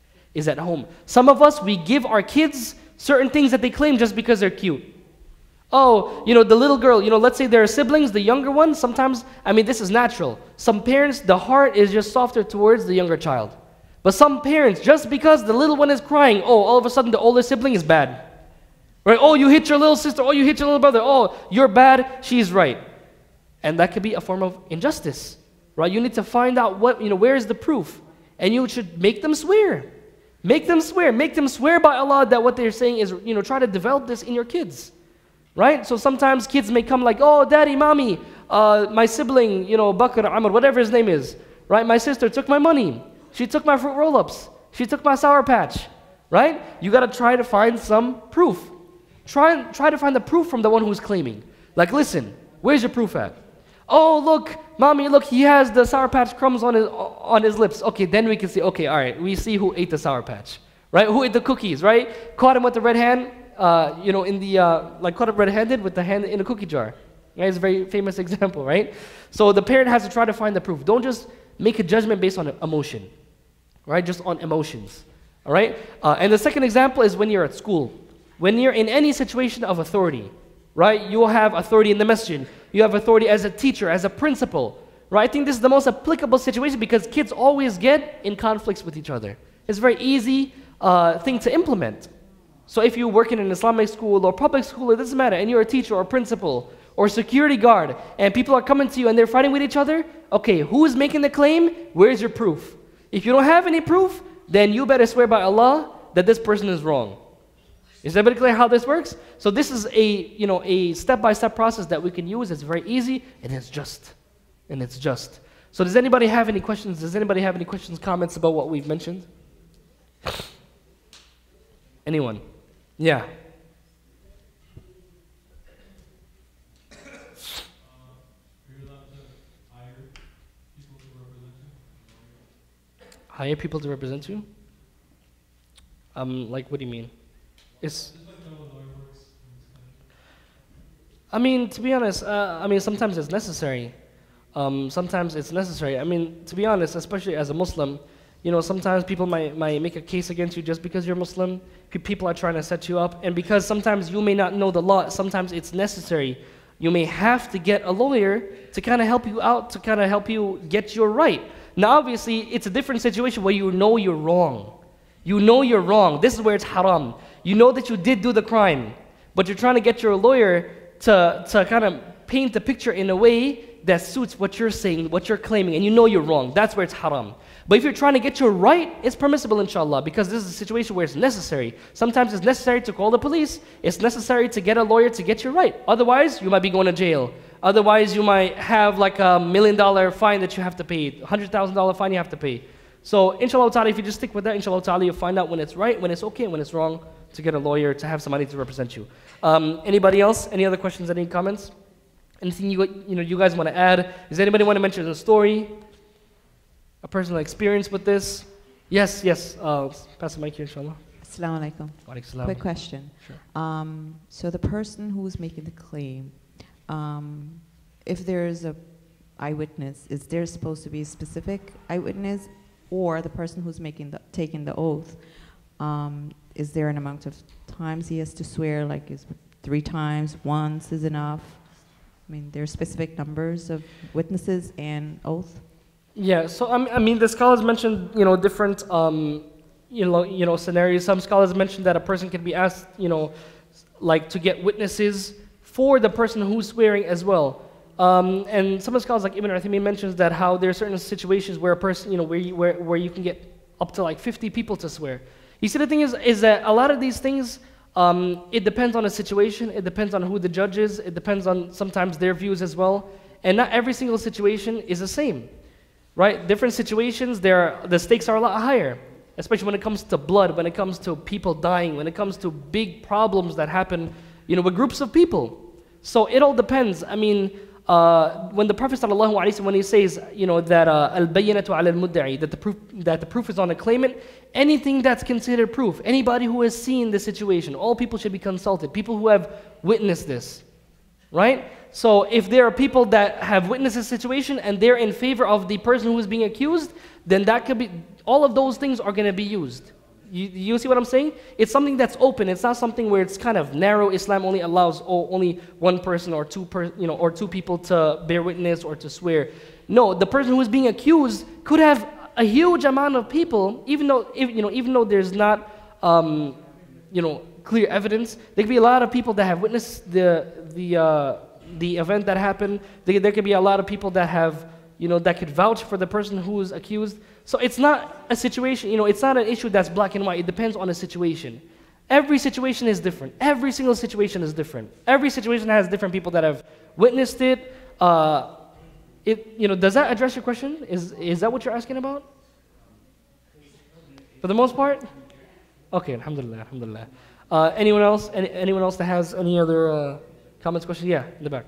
Some of us, we give our kids certain things that they claim just because they're cute. Oh, the little girl, let's say there are siblings, the younger one, sometimes, this is natural. Some parents, the heart is just softer towards the younger child. But some parents, just because the little one is crying, all of a sudden the older sibling is bad. Right? Oh, you hit your little sister, oh, you hit your little brother, oh, you're bad, she's right. And that could be a form of injustice. Right? You need to find out where is the proof. And you should make them swear. Make them swear. Make them swear by Allah that what they're saying is, try to develop this in your kids. Right? So sometimes kids may come like, oh, daddy, mommy, my sibling, Bakr, Amr, whatever his name is. Right? My sister took my money. She took my fruit roll-ups. She took my Sour Patch. Right? You got to try to find some proof. Try to find the proof from the one who's claiming. Like, listen, where's your proof at? Oh, look, mommy, look, he has the Sour Patch crumbs on his lips. Okay, then we can see, okay, all right, we see who ate the Sour Patch. Right? Who ate the cookies, right? Caught him with the red hand, caught him red-handed with the hand in a cookie jar. Right? It's a very famous example, right? So the parent has to try to find the proof. Don't just make a judgment based on emotion. Right? Just on emotions. All right? And the second example is when you're at school. When you're in any situation of authority, right? You will have authority in the masjid. You have authority as a teacher, as a principal. Right? I think this is the most applicable situation because kids always get in conflicts with each other. It's a very easy thing to implement. So if you work in an Islamic school or public school, it doesn't matter, and you're a teacher or principal or security guard, and people are coming to you and they're fighting with each other, okay, who is making the claim? Where's your proof? If you don't have any proof, then you better swear by Allah that this person is wrong. Is everybody clear how this works? So this is a step-by-step process that we can use. It's very easy, and it's just. So does anybody have any questions? Does anybody have any questions, comments about what we've mentioned? Anyone? Yeah. Are you allowed to hire people to represent you? Hire people to represent you? Like, what do you mean? It's. Just like how a lawyer works. To be honest, sometimes it's necessary. Sometimes it's necessary. To be honest, especially as a Muslim, sometimes people might make a case against you just because you're Muslim. People are trying to set you up. And because sometimes you may not know the law, sometimes it's necessary. You may have to get a lawyer to kind of help you out, to kind of help you get your right. Now, obviously, it's a different situation where you know you're wrong. You know you're wrong. This is where it's haram. You know that you did do the crime, but you're trying to get your lawyer to kind of paint the picture in a way that suits what you're saying, what you're claiming, and you know you're wrong. That's where it's haram. But if you're trying to get your right, it's permissible, inshallah, because this is a situation where it's necessary. Sometimes it's necessary to call the police. It's necessary to get a lawyer to get your right. Otherwise, you might be going to jail. Otherwise, you might have like $1 million fine that you have to pay, $100,000 fine you have to pay. So, inshallah ta'ala, if you just stick with that, inshallah ta'ala, you'll find out when it's right, when it's okay, and when it's wrong to get a lawyer, to have somebody to represent you. Anybody else? Any other questions, any comments? Anything you guys want to add? Does anybody want to mention a story? A personal experience with this? Yes. Pass the mic here, inshallah. Assalamu alaikum. Wa alaikum salam. Quick question. Sure. So the person who's making the claim, if there's a eyewitness, is there supposed to be a specific eyewitness, or the person who's taking the oath? Is there an amount of times he has to swear? Like, is 3 times, once is enough? There are specific numbers of witnesses and oath. Yeah, so the scholars mentioned different scenarios. Some scholars mentioned that a person can be asked like to get witnesses for the person who's swearing as well. And some of the scholars like Ibn Uthaymeen mentions that how there are certain situations where a person where you can get up to like 50 people to swear. You see, the thing is that a lot of these things it depends on the situation. It depends on who the judge is. It depends on sometimes their views as well. And not every single situation is the same. Right? Different situations, the stakes are a lot higher, especially when it comes to blood, when it comes to people dying, when it comes to big problems that happen, with groups of people. So it all depends. When the Prophet ﷺ, when he says, that al-bayyinatu ala al-mudda'i, that the proof is on the claimant, anything that's considered proof, anybody who has seen the situation, all people should be consulted, people who have witnessed this, right? So if there are people that have witnessed this situation and they're in favor of the person who is being accused, then that could be, all of those things are going to be used. You see what I'm saying? It's something that's open. It's not something where it's kind of narrow. Islam only allows only one person or or two people to bear witness or to swear. No, the person who is being accused could have a huge amount of people, even though there's not clear evidence. There could be a lot of people that have witnessed the event that happened. There could be a lot of people that have that could vouch for the person who is accused. So it's not a situation, it's not an issue that's black and white. It depends on the situation. Every situation is different. Every single situation is different. Every situation has different people that have witnessed it. Does that address your question? Is that what you're asking about? For the most part? Okay, alhamdulillah, alhamdulillah. Anyone else? Anyone else that has any other comments, questions? Yeah, in the back.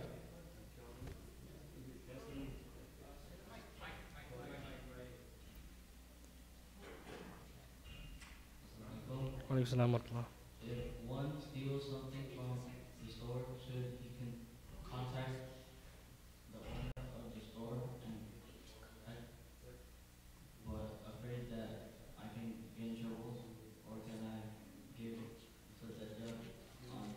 If one steals something from the store, should he can contact the owner of the store and but afraid that I can get in trouble, or can I give it to the judge on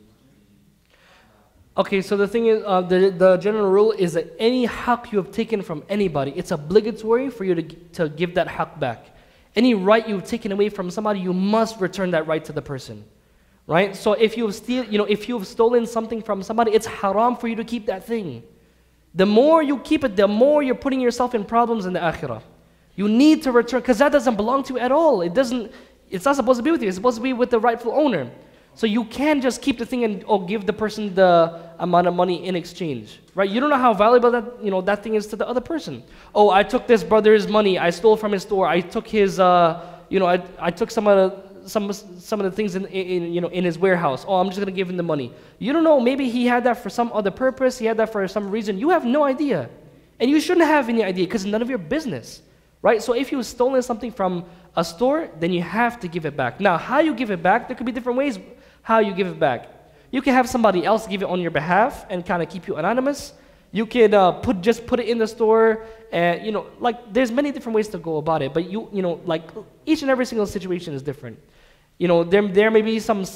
Okay, so the thing is, the general rule is that any haqq you have taken from anybody, it's obligatory for you to give that haqq back. Any right you've taken away from somebody, you must return that right to the person, right? So if you've stolen something from somebody, it's haram for you to keep that thing. The more you keep it, the more you're putting yourself in problems in the akhirah. You need to return, because that doesn't belong to you at all. It's not supposed to be with you. It's supposed to be with the rightful owner. So you can't just keep the thing and give the person the amount of money in exchange, right? You don't know how valuable that thing is to the other person. Oh, I took this brother's money. I stole from his store. I took his, I took some of the things in his warehouse. Oh, I'm just gonna give him the money. You don't know. Maybe he had that for some other purpose. He had that for some reason. You have no idea, and you shouldn't have any idea because it's none of your business, right? So if you've stolen something from a store, then you have to give it back. Now, how you give it back? There could be different ways how you give it back. You can have somebody else give it on your behalf and kind of keep you anonymous. You can just put it in the store, and there's many different ways to go about it. But each and every single situation is different. There may be some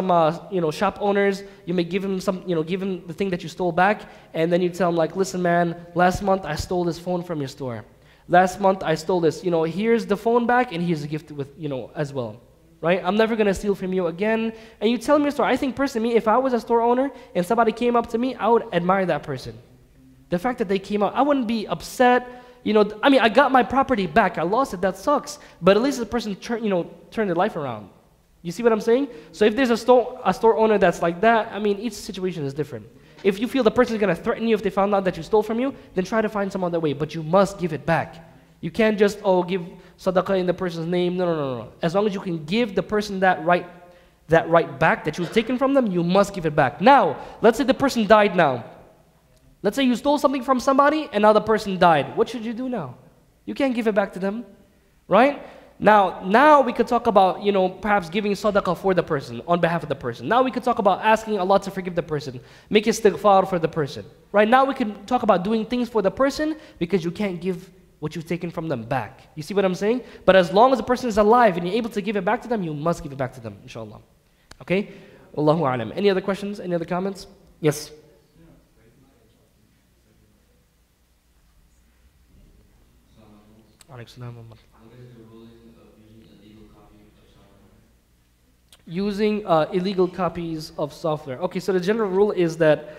shop owners. You may give him give him the thing that you stole back, and then you tell him listen, man, last month I stole this phone from your store. Last month I stole this. Here's the phone back, and here's a gift with as well. Right? I'm never going to steal from you again. And you tell me a story. I think personally, if I was a store owner and somebody came up to me, I would admire that person. The fact that they came up, I wouldn't be upset. I got my property back. I lost it. That sucks. But at least the person turned their life around. You see what I'm saying? So if there's a store owner that's like that, each situation is different. If you feel the person is going to threaten you if they found out that you stole from you, then try to find some other way. But you must give it back. You can't just, give sadaqah in the person's name. No. As long as you can give the person that right back that you've taken from them, you must give it back. Now, let's say the person died now. Let's say you stole something from somebody and now the person died. What should you do now? You can't give it back to them, right? Now we could talk about, perhaps giving sadaqah for the person, on behalf of the person. Now we could talk about asking Allah to forgive the person, make istighfar for the person, right? Now we can talk about doing things for the person because you can't give what you've taken from them back. You see what I'm saying? But as long as the person is alive and you're able to give it back to them, you must give it back to them, inshallah. Okay? Wallahu a'lam. Any other questions? Any other comments? Yes? What is the ruling of using illegal copy of software? Using illegal copies of software. Okay, so the general rule is that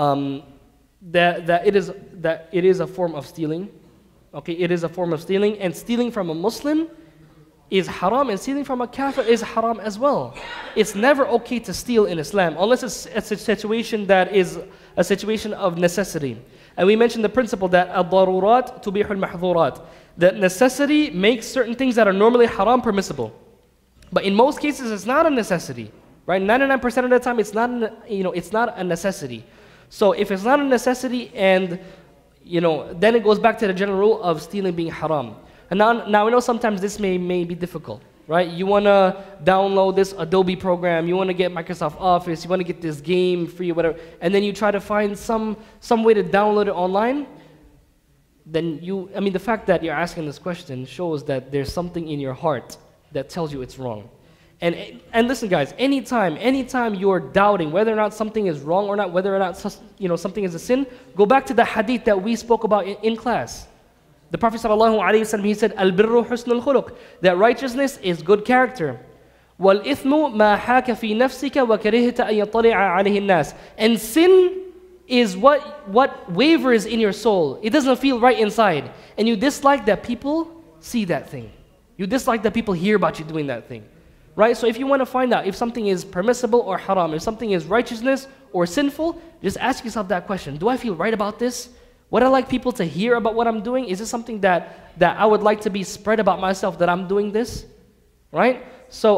that it is a form of stealing. Okay, it is a form of stealing, and stealing from a Muslim is haram, and stealing from a kafir is haram as well. It's never okay to steal in Islam, unless it's a situation that is a situation of necessity. And we mentioned the principle that al-darurat tubihu al-mahdhurat, that necessity makes certain things that are normally haram permissible. But in most cases, it's not a necessity, right? 99% of the time, it's not a necessity. So if it's not a necessity, and then it goes back to the general rule of stealing being haram. And now we know sometimes this may be difficult, right? You want to download this Adobe program, you want to get Microsoft Office, you want to get this game free or whatever, and then you try to find some way to download it online. Then the fact that you're asking this question shows that there's something in your heart that tells you it's wrong. And listen, guys, anytime you're doubting whether or not something is wrong or not, whether or not something is a sin, go back to the hadith that we spoke about in class. The Prophet ﷺ, he said, "Al-birru husnul khuluq," that righteousness is good character. وَالْإِثْمُ مَا حَاكَ فِي نَفْسِكَ وَكَرِهْتَ أَن يَطَّلِعَ عَلَيْهِ النَّاسِ. And sin is what wavers in your soul. It doesn't feel right inside. And you dislike that people see that thing. You dislike that people hear about you doing that thing. Right? So if you want to find out if something is permissible or haram, if something is righteousness or sinful, just ask yourself that question. Do I feel right about this? Would I like people to hear about what I'm doing? Is this something that I would like to be spread about myself, that I'm doing this? Right? So,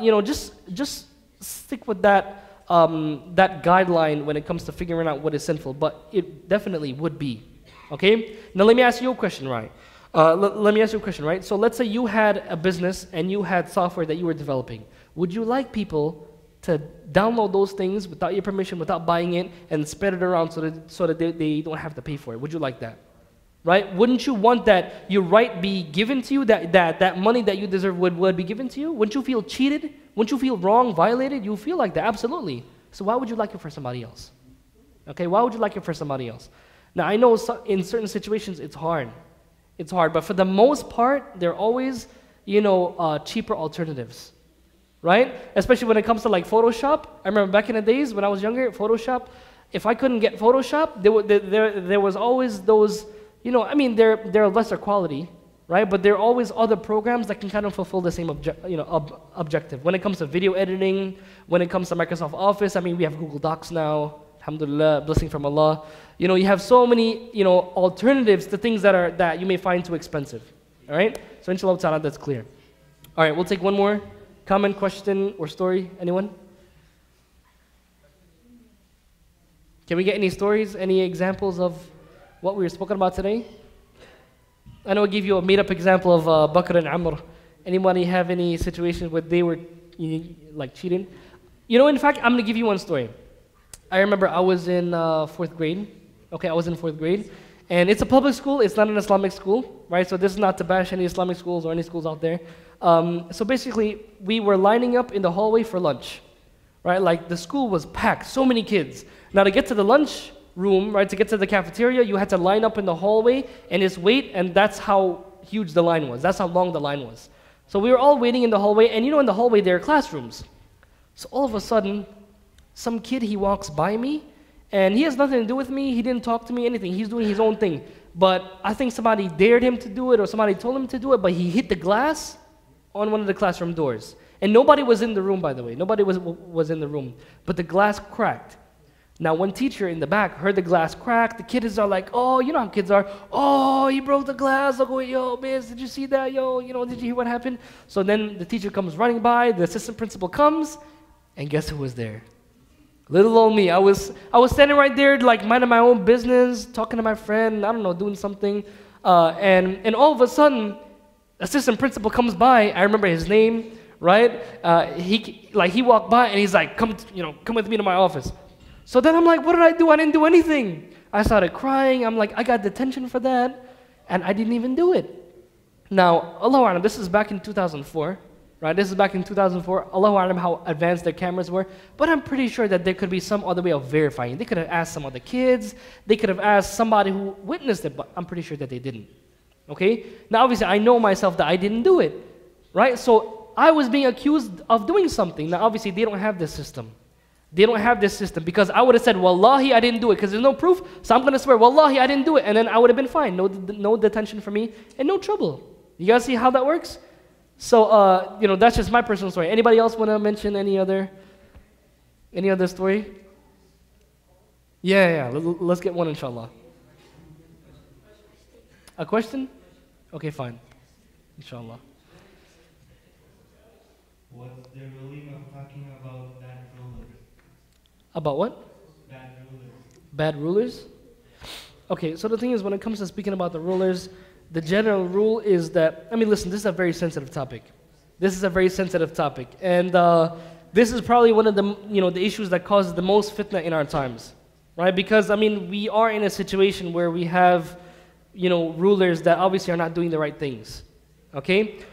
just stick with that guideline when it comes to figuring out what is sinful, but it definitely would be. Okay? Now let me ask you a question, right? Let me ask you a question, right? So let's say you had a business and you had software that you were developing. Would you like people to download those things without your permission, without buying it, and spread it around so that they don't have to pay for it? Would you like that? Right? Wouldn't you want that your right be given to you, that money that you deserve would be given to you? Wouldn't you feel cheated? Wouldn't you feel wrong, violated? You feel like that, absolutely. So why would you like it for somebody else? Okay, why would you like it for somebody else? Now I know in certain situations it's hard. It's hard, but for the most part, there are always, cheaper alternatives, right? Especially when it comes to like Photoshop. I remember back in the days when I was younger, Photoshop, if I couldn't get Photoshop, there was always those, they're lesser quality, right? But there are always other programs that can kind of fulfill the same objective. When it comes to video editing, when it comes to Microsoft Office, we have Google Docs now. Alhamdulillah, blessing from Allah. You have so many, alternatives to things that you may find too expensive. All right? So inshallah ta'ala, that's clear. All right, we'll take one more comment, question, or story. Anyone? Can we get any stories, any examples of what we were spoken about today? I know I'll give you a made-up example of Bakr and Amr. Anybody have any situations where they were cheating? In fact, I'm going to give you one story. I remember I was in 4th grade. Okay, I was in 4th grade. And it's a public school. It's not an Islamic school, right? So this is not to bash any Islamic schools or any schools out there. So basically, we were lining up in the hallway for lunch, right? Like the school was packed, so many kids. Now to get to the lunch room, right, to get to the cafeteria, you had to line up in the hallway and just wait, and that's how huge the line was. That's how long the line was. So we were all waiting in the hallway, and in the hallway there are classrooms. So all of a sudden, some kid, he walks by me, and he has nothing to do with me. He didn't talk to me, anything. He's doing his own thing. But I think somebody dared him to do it, or somebody told him to do it, but he hit the glass on one of the classroom doors. And nobody was in the room, by the way. Nobody was in the room. But the glass cracked. Now, one teacher in the back heard the glass crack. The kids are like, oh, you know how kids are. Oh, he broke the glass. I'll go, yo, miss, did you see that? Yo, did you hear what happened? So then the teacher comes running by. The assistant principal comes. And guess who was there? Little old me. I was standing right there, like minding my own business, talking to my friend, I don't know, doing something. And all of a sudden, assistant principal comes by. I remember his name, right? He walked by and he's like, come with me to my office. So then I'm like, what did I do? I didn't do anything. I started crying. I'm like, I got detention for that, and I didn't even do it. Now, Allahu A'lam, this is back in 2004, right? This is back in 2004. Allahu A'lam how advanced their cameras were, but I'm pretty sure that there could be some other way of verifying. They could have asked some other kids. They could have asked somebody who witnessed it, but I'm pretty sure that they didn't. Okay? Now, obviously, I know myself that I didn't do it, right? So I was being accused of doing something. Now, obviously, they don't have this system. They don't have this system, because I would have said, Wallahi, I didn't do it, because there's no proof, so I'm going to swear, Wallahi, I didn't do it, and then I would have been fine. No detention for me, and no trouble. You guys see how that works? So, that's just my personal story. Anybody else want to mention any other story? Yeah. Let's get one, inshallah. A question? Okay, fine. Inshallah. What's the ruling of talking about bad rulers? About what? Bad rulers. Bad rulers? Okay, so the thing is, when it comes to speaking about the rulers, the general rule is that, listen, this is a very sensitive topic. This is a very sensitive topic. And this is probably one of the, the issues that causes the most fitna in our times, right? Because, we are in a situation where we have, rulers that obviously are not doing the right things, okay?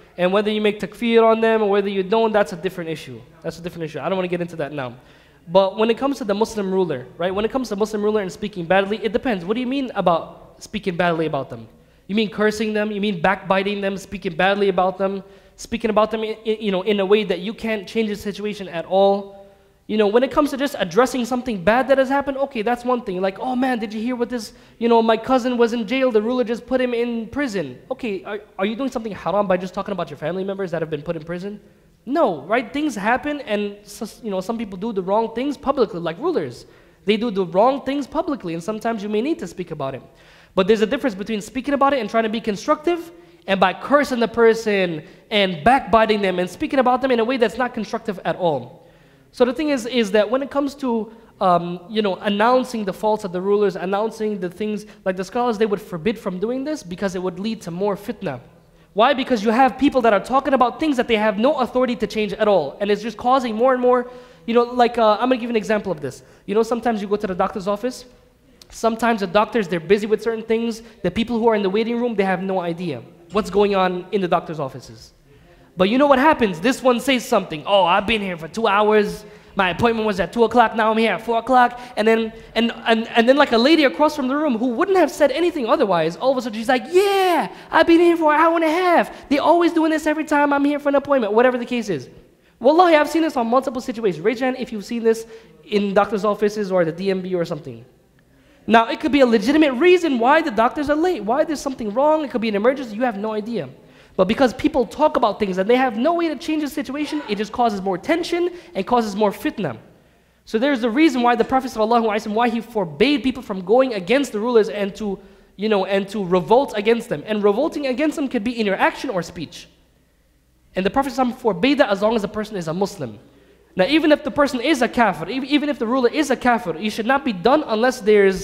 And whether you make takfir on them or whether you don't, that's a different issue. That's a different issue. I don't want to get into that now. But when it comes to the Muslim ruler, right? When it comes to Muslim ruler and speaking badly, it depends. What do you mean about speaking badly about them? You mean cursing them? You mean backbiting them, speaking badly about them, speaking about them in a way that you can't change the situation at all? When it comes to just addressing something bad that has happened, okay, that's one thing. Like, oh man, did you hear what this, my cousin was in jail, the ruler just put him in prison. Okay, are you doing something haram by just talking about your family members that have been put in prison? No, right? Things happen, and some people do the wrong things publicly, like rulers. They do the wrong things publicly, and sometimes you may need to speak about it. But there's a difference between speaking about it and trying to be constructive, and by cursing the person and backbiting them and speaking about them in a way that's not constructive at all. So the thing is that when it comes to announcing the faults of the rulers, announcing the things, like the scholars, they would forbid from doing this because it would lead to more fitna. Why? Because you have people that are talking about things that they have no authority to change at all, and it's just causing more and more. I'm gonna give you an example of this. Sometimes you go to the doctor's office. Sometimes the doctors, they're busy with certain things. The people who are in the waiting room, they have no idea what's going on in the doctor's offices. But you know what happens? This one says something. Oh, I've been here for 2 hours. My appointment was at 2 o'clock. Now I'm here at 4 o'clock. And then like a lady across from the room who wouldn't have said anything otherwise, all of a sudden she's like, yeah, I've been here for an hour and a half. They're always doing this every time I'm here for an appointment, whatever the case is. Wallahi, I've seen this on multiple situations. Raise your hand if you've seen this in doctor's offices or the DMV or something. Now, it could be a legitimate reason why the doctors are late, why there's something wrong. It could be an emergency. You have no idea. But because people talk about things and they have no way to change the situation, it just causes more tension and causes more fitna. So there's the reason why the Prophet ﷺ, why he forbade people from going against the rulers and to revolt against them. And revolting against them could be in your action or speech. And the Prophet ﷺ forbade that as long as the person is a Muslim. Now, even if the person is a kafir, even if the ruler is a kafir, it should not be done unless there's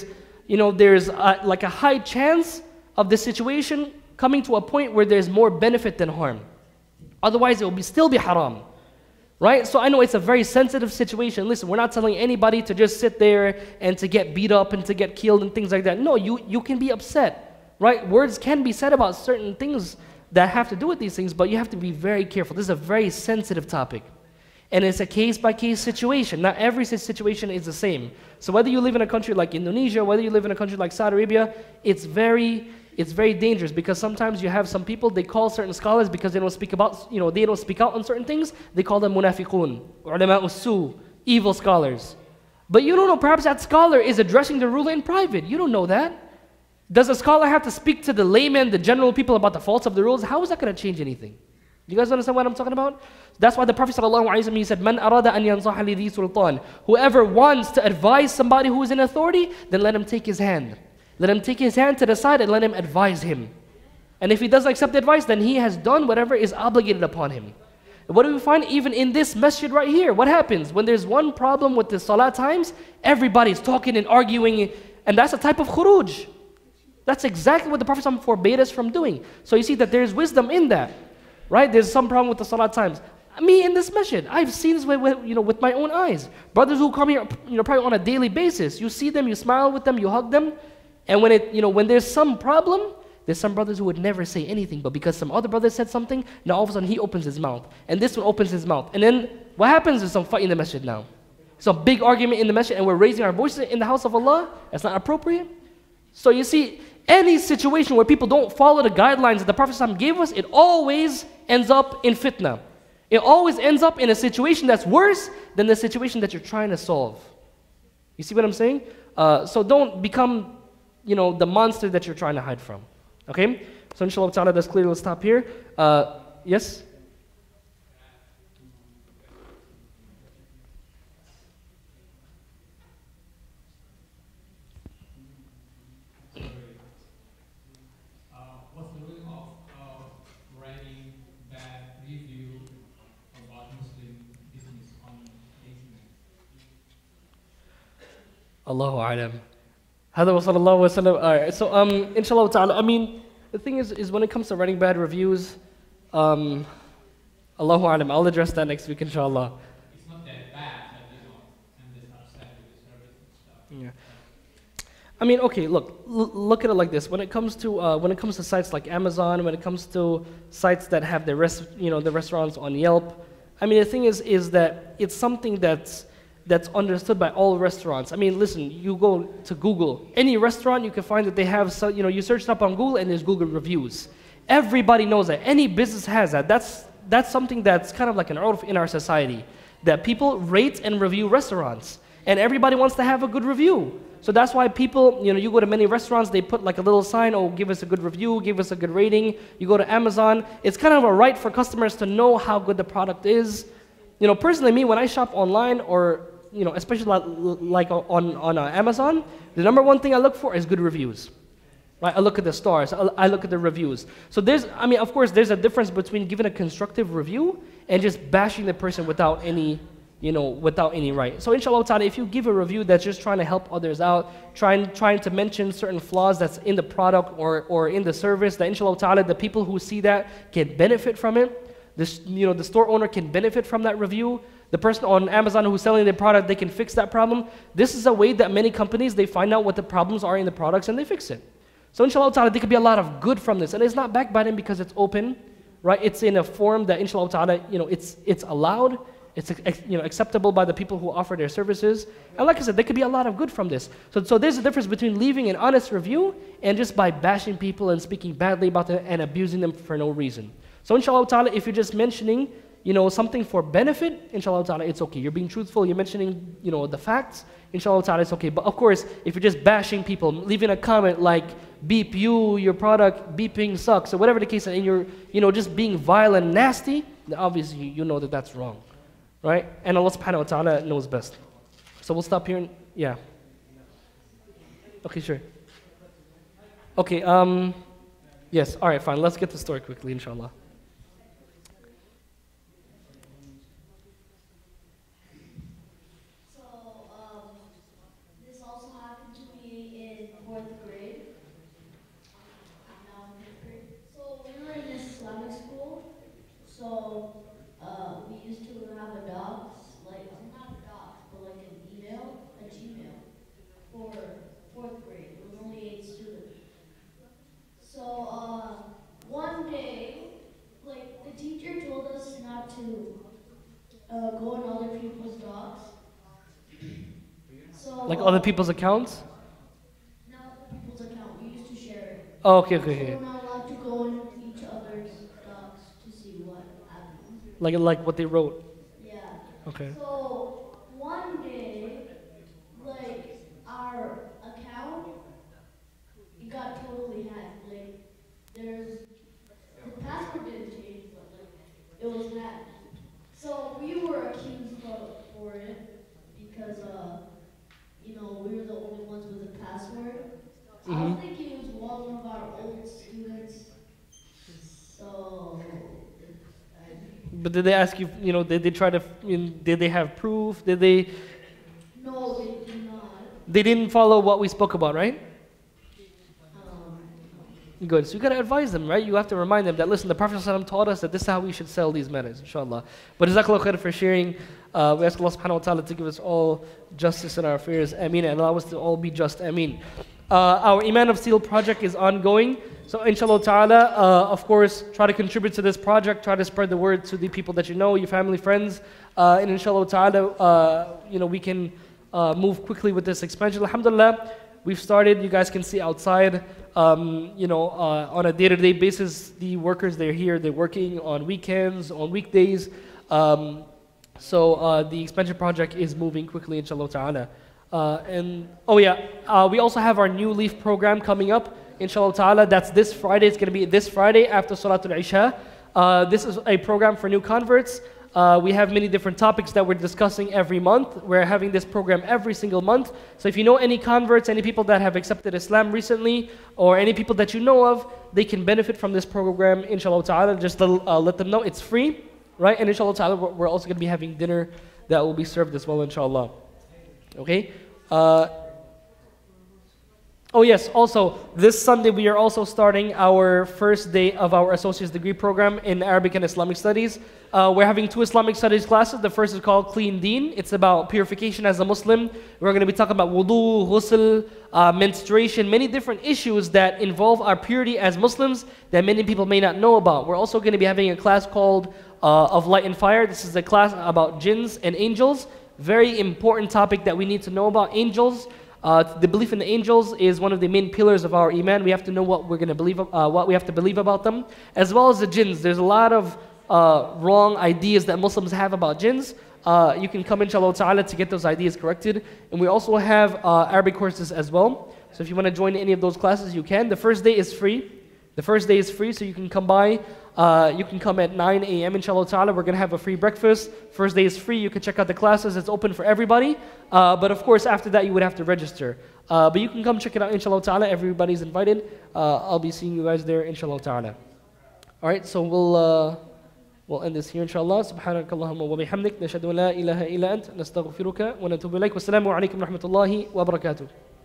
like a high chance of the situation coming to a point where there's more benefit than harm. Otherwise, it will still be haram. Right? So I know it's a very sensitive situation. Listen, we're not telling anybody to just sit there and to get beat up and to get killed and things like that. No, you can be upset. Right? Words can be said about certain things that have to do with these things, but you have to be very careful. This is a very sensitive topic. And it's a case-by-case situation. Not every situation is the same. So whether you live in a country like Indonesia, whether you live in a country like Saudi Arabia, it's very dangerous because sometimes you have some people, they call certain scholars because they don't speak about, they don't speak out on certain things. They call them munafiqun, ulama usu, evil scholars. But you don't know, perhaps that scholar is addressing the ruler in private. You don't know that. Does a scholar have to speak to the laymen, the general people about the faults of the rules? How is that going to change anything? You guys understand what I'm talking about? That's why the Prophet ﷺ, he said, "Man arada an yansaha li dhi sultan." Whoever wants to advise somebody who is in authority, then let him take his hand. Let him take his hand to the side and let him advise him. And if he doesn't accept the advice, then he has done whatever is obligated upon him. And what do we find? Even in this masjid right here, what happens? When there's one problem with the salah times, everybody's talking and arguing, and that's a type of khuruj. That's exactly what the Prophet ﷺ forbade us from doing. So you see that there's wisdom in that. Right? There's some problem with the salah times. Me in this masjid, I've seen this with my own eyes. Brothers who come here, probably on a daily basis. You see them, you smile with them, you hug them, and when there's some problem, there's some brothers who would never say anything, but because some other brother said something, now all of a sudden he opens his mouth, and this one opens his mouth, and then what happens? There's some fight in the masjid now. Some big argument in the masjid, and we're raising our voices in the house of Allah. That's not appropriate. So you see, any situation where people don't follow the guidelines that the Prophet ﷺ gave us, it always ends up in fitna. It always ends up in a situation that's worse than the situation that you're trying to solve. You see what I'm saying? So don't become, the monster that you're trying to hide from. Okay? So inshallah ta'ala, that's clear. Let's stop here. Yes? What's the ruling of writing bad review about Muslim business on the internet? Allahu a'lam. Hada wa sallallahu wa sallam. Alright, so inshallah ta'ala, the thing is when it comes to writing bad reviews, Allahu a'lam, I'll address that next week inshallah. It's not that bad, but I'm just upset with the service and stuff. Yeah. I mean, okay, look at it like this. When it comes to sites like Amazon, when it comes to sites that have the restaurants on Yelp, I mean, the thing is that it's something that's understood by all restaurants. I mean, listen, you go to Google, any restaurant, you can find that they have, you search it up on Google and there's Google reviews. Everybody knows that. Any business has that. That's something that's kind of like an urf in our society, that people rate and review restaurants, and everybody wants to have a good review. So that's why people, you go to many restaurants, they put like a little sign, oh, give us a good review, give us a good rating. You go to Amazon, it's kind of a right for customers to know how good the product is. Personally, me, when I shop online or, especially like on Amazon, the number one thing I look for is good reviews. Right? I look at the stars, I look at the reviews. So of course, there's a difference between giving a constructive review and just bashing the person without any right. So inshallah ta'ala, if you give a review that's just trying to help others out, trying to mention certain flaws that's in the product or in the service, that inshallah ta'ala, the people who see that can benefit from it. The store owner can benefit from that review. The person on Amazon who's selling their product, they can fix that problem. This is a way that many companies, they find out what the problems are in the products and they fix it. So inshallah ta'ala, there could be a lot of good from this. And it's not backbiting because it's open, right? It's in a form that inshallah ta'ala, it's allowed. It's acceptable by the people who offer their services. And like I said, there could be a lot of good from this. So there's a difference between leaving an honest review and just by bashing people and speaking badly about them and abusing them for no reason. So inshallah ta'ala, if you're just mentioning, something for benefit, inshallah ta'ala, it's okay. You're being truthful, you're mentioning, the facts, inshallah ta'ala, it's okay. But of course, if you're just bashing people, leaving a comment like, beep you, your product, beeping sucks, or whatever the case, and you're, just being vile and nasty, then obviously you know that that's wrong. Right? And Allah subhanahu wa ta'ala knows best. So we'll stop here. Yeah. Okay, sure. Okay, yes, all right, fine. Let's get the story quickly, inshallah. So, this also happened to me in 4th grade. I'm now in 5th grade. So, we were in this Islamic school. So, we used to have a docs, like, not a docs, but like an email, a Gmail, for 4th grade. It was only 8 students. So, one day, like, the teacher told us not to go on other people's docs. So, Like other people's accounts? not other people's account. We used to share it. Oh, okay. So we're not allowed to go on each other's docs to see what happened. Like what they wrote. Yeah. Okay. So one day, like, our account, it got totally hacked. Like, the password didn't change, but like, it was hacked. So we were accused for it because we were the only ones with a password. So I was thinking it was one of our old students. So. But did they ask you, did they try to, did they have proof? Did they? No, they did not. They didn't follow what we spoke about, right? Good. So you got to advise them, right? You have to remind them that, listen, the Prophet ﷺ taught us that this is how we should sell these matters, inshallah. But jazakallah khair for sharing. We ask Allah subhanahu wa ta'ala to give us all justice in our affairs. Ameen. And allow us to all be just. Ameen. Our Iman of Steel project is ongoing. So inshallah ta'ala, of course, try to contribute to this project. Try to spread the word to the people that you know, your family, friends. And inshallah ta'ala, we can move quickly with this expansion. Alhamdulillah, we've started. You guys can see outside. On a day-to-day basis, the workers, they're here. They're working on weekends, on weekdays. So the expansion project is moving quickly, inshallah ta'ala. We also have our new LEAF program coming up, inshallah ta'ala. That's this Friday. It's going to be this Friday after Salatul Isha. This is a program for new converts. We have many different topics that we're discussing every month. We're having this program every single month. So if you know any converts, any people that have accepted Islam recently, or any people that you know of, they can benefit from this program, inshallah ta'ala. Just let them know it's free, right? And inshallah ta'ala, we're also going to be having dinner that will be served as well, inshallah. Okay? Oh yes, also, this Sunday we are also starting our first day of our associate's degree program in Arabic and Islamic Studies. We're having 2 Islamic Studies classes. The first is called Clean Deen. It's about purification as a Muslim. We're going to be talking about wudu, ghusl, menstruation, many different issues that involve our purity as Muslims that many people may not know about. We're also going to be having a class called Of Light and Fire. This is a class about jinns and angels. Very important topic that we need to know about angels. The belief in the angels is one of the main pillars of our iman. We have to know what we're going to believe, what we have to believe about them, as well as the jinns. There's a lot of wrong ideas that Muslims have about jinns. You can come inshallah ta'ala to get those ideas corrected. And we also have Arabic courses as well. So if you want to join any of those classes, you can. The first day is free. The first day is free, so you can come by. You can come at 9 a.m. inshallah ta'ala. We're going to have a free breakfast. First day is free. You can check out the classes. It's open for everybody. But of course, after that, you would have to register. But you can come check it out inshallah ta'ala. Everybody's invited. I'll be seeing you guys there inshallah ta'ala. All right, so we'll end this here inshallah. سبحانك اللهم وبحمدك نشهد أن لا إله إلا أنت نستغفرك ونتوب إليك والسلام عليكم ورحمة الله وبركاته.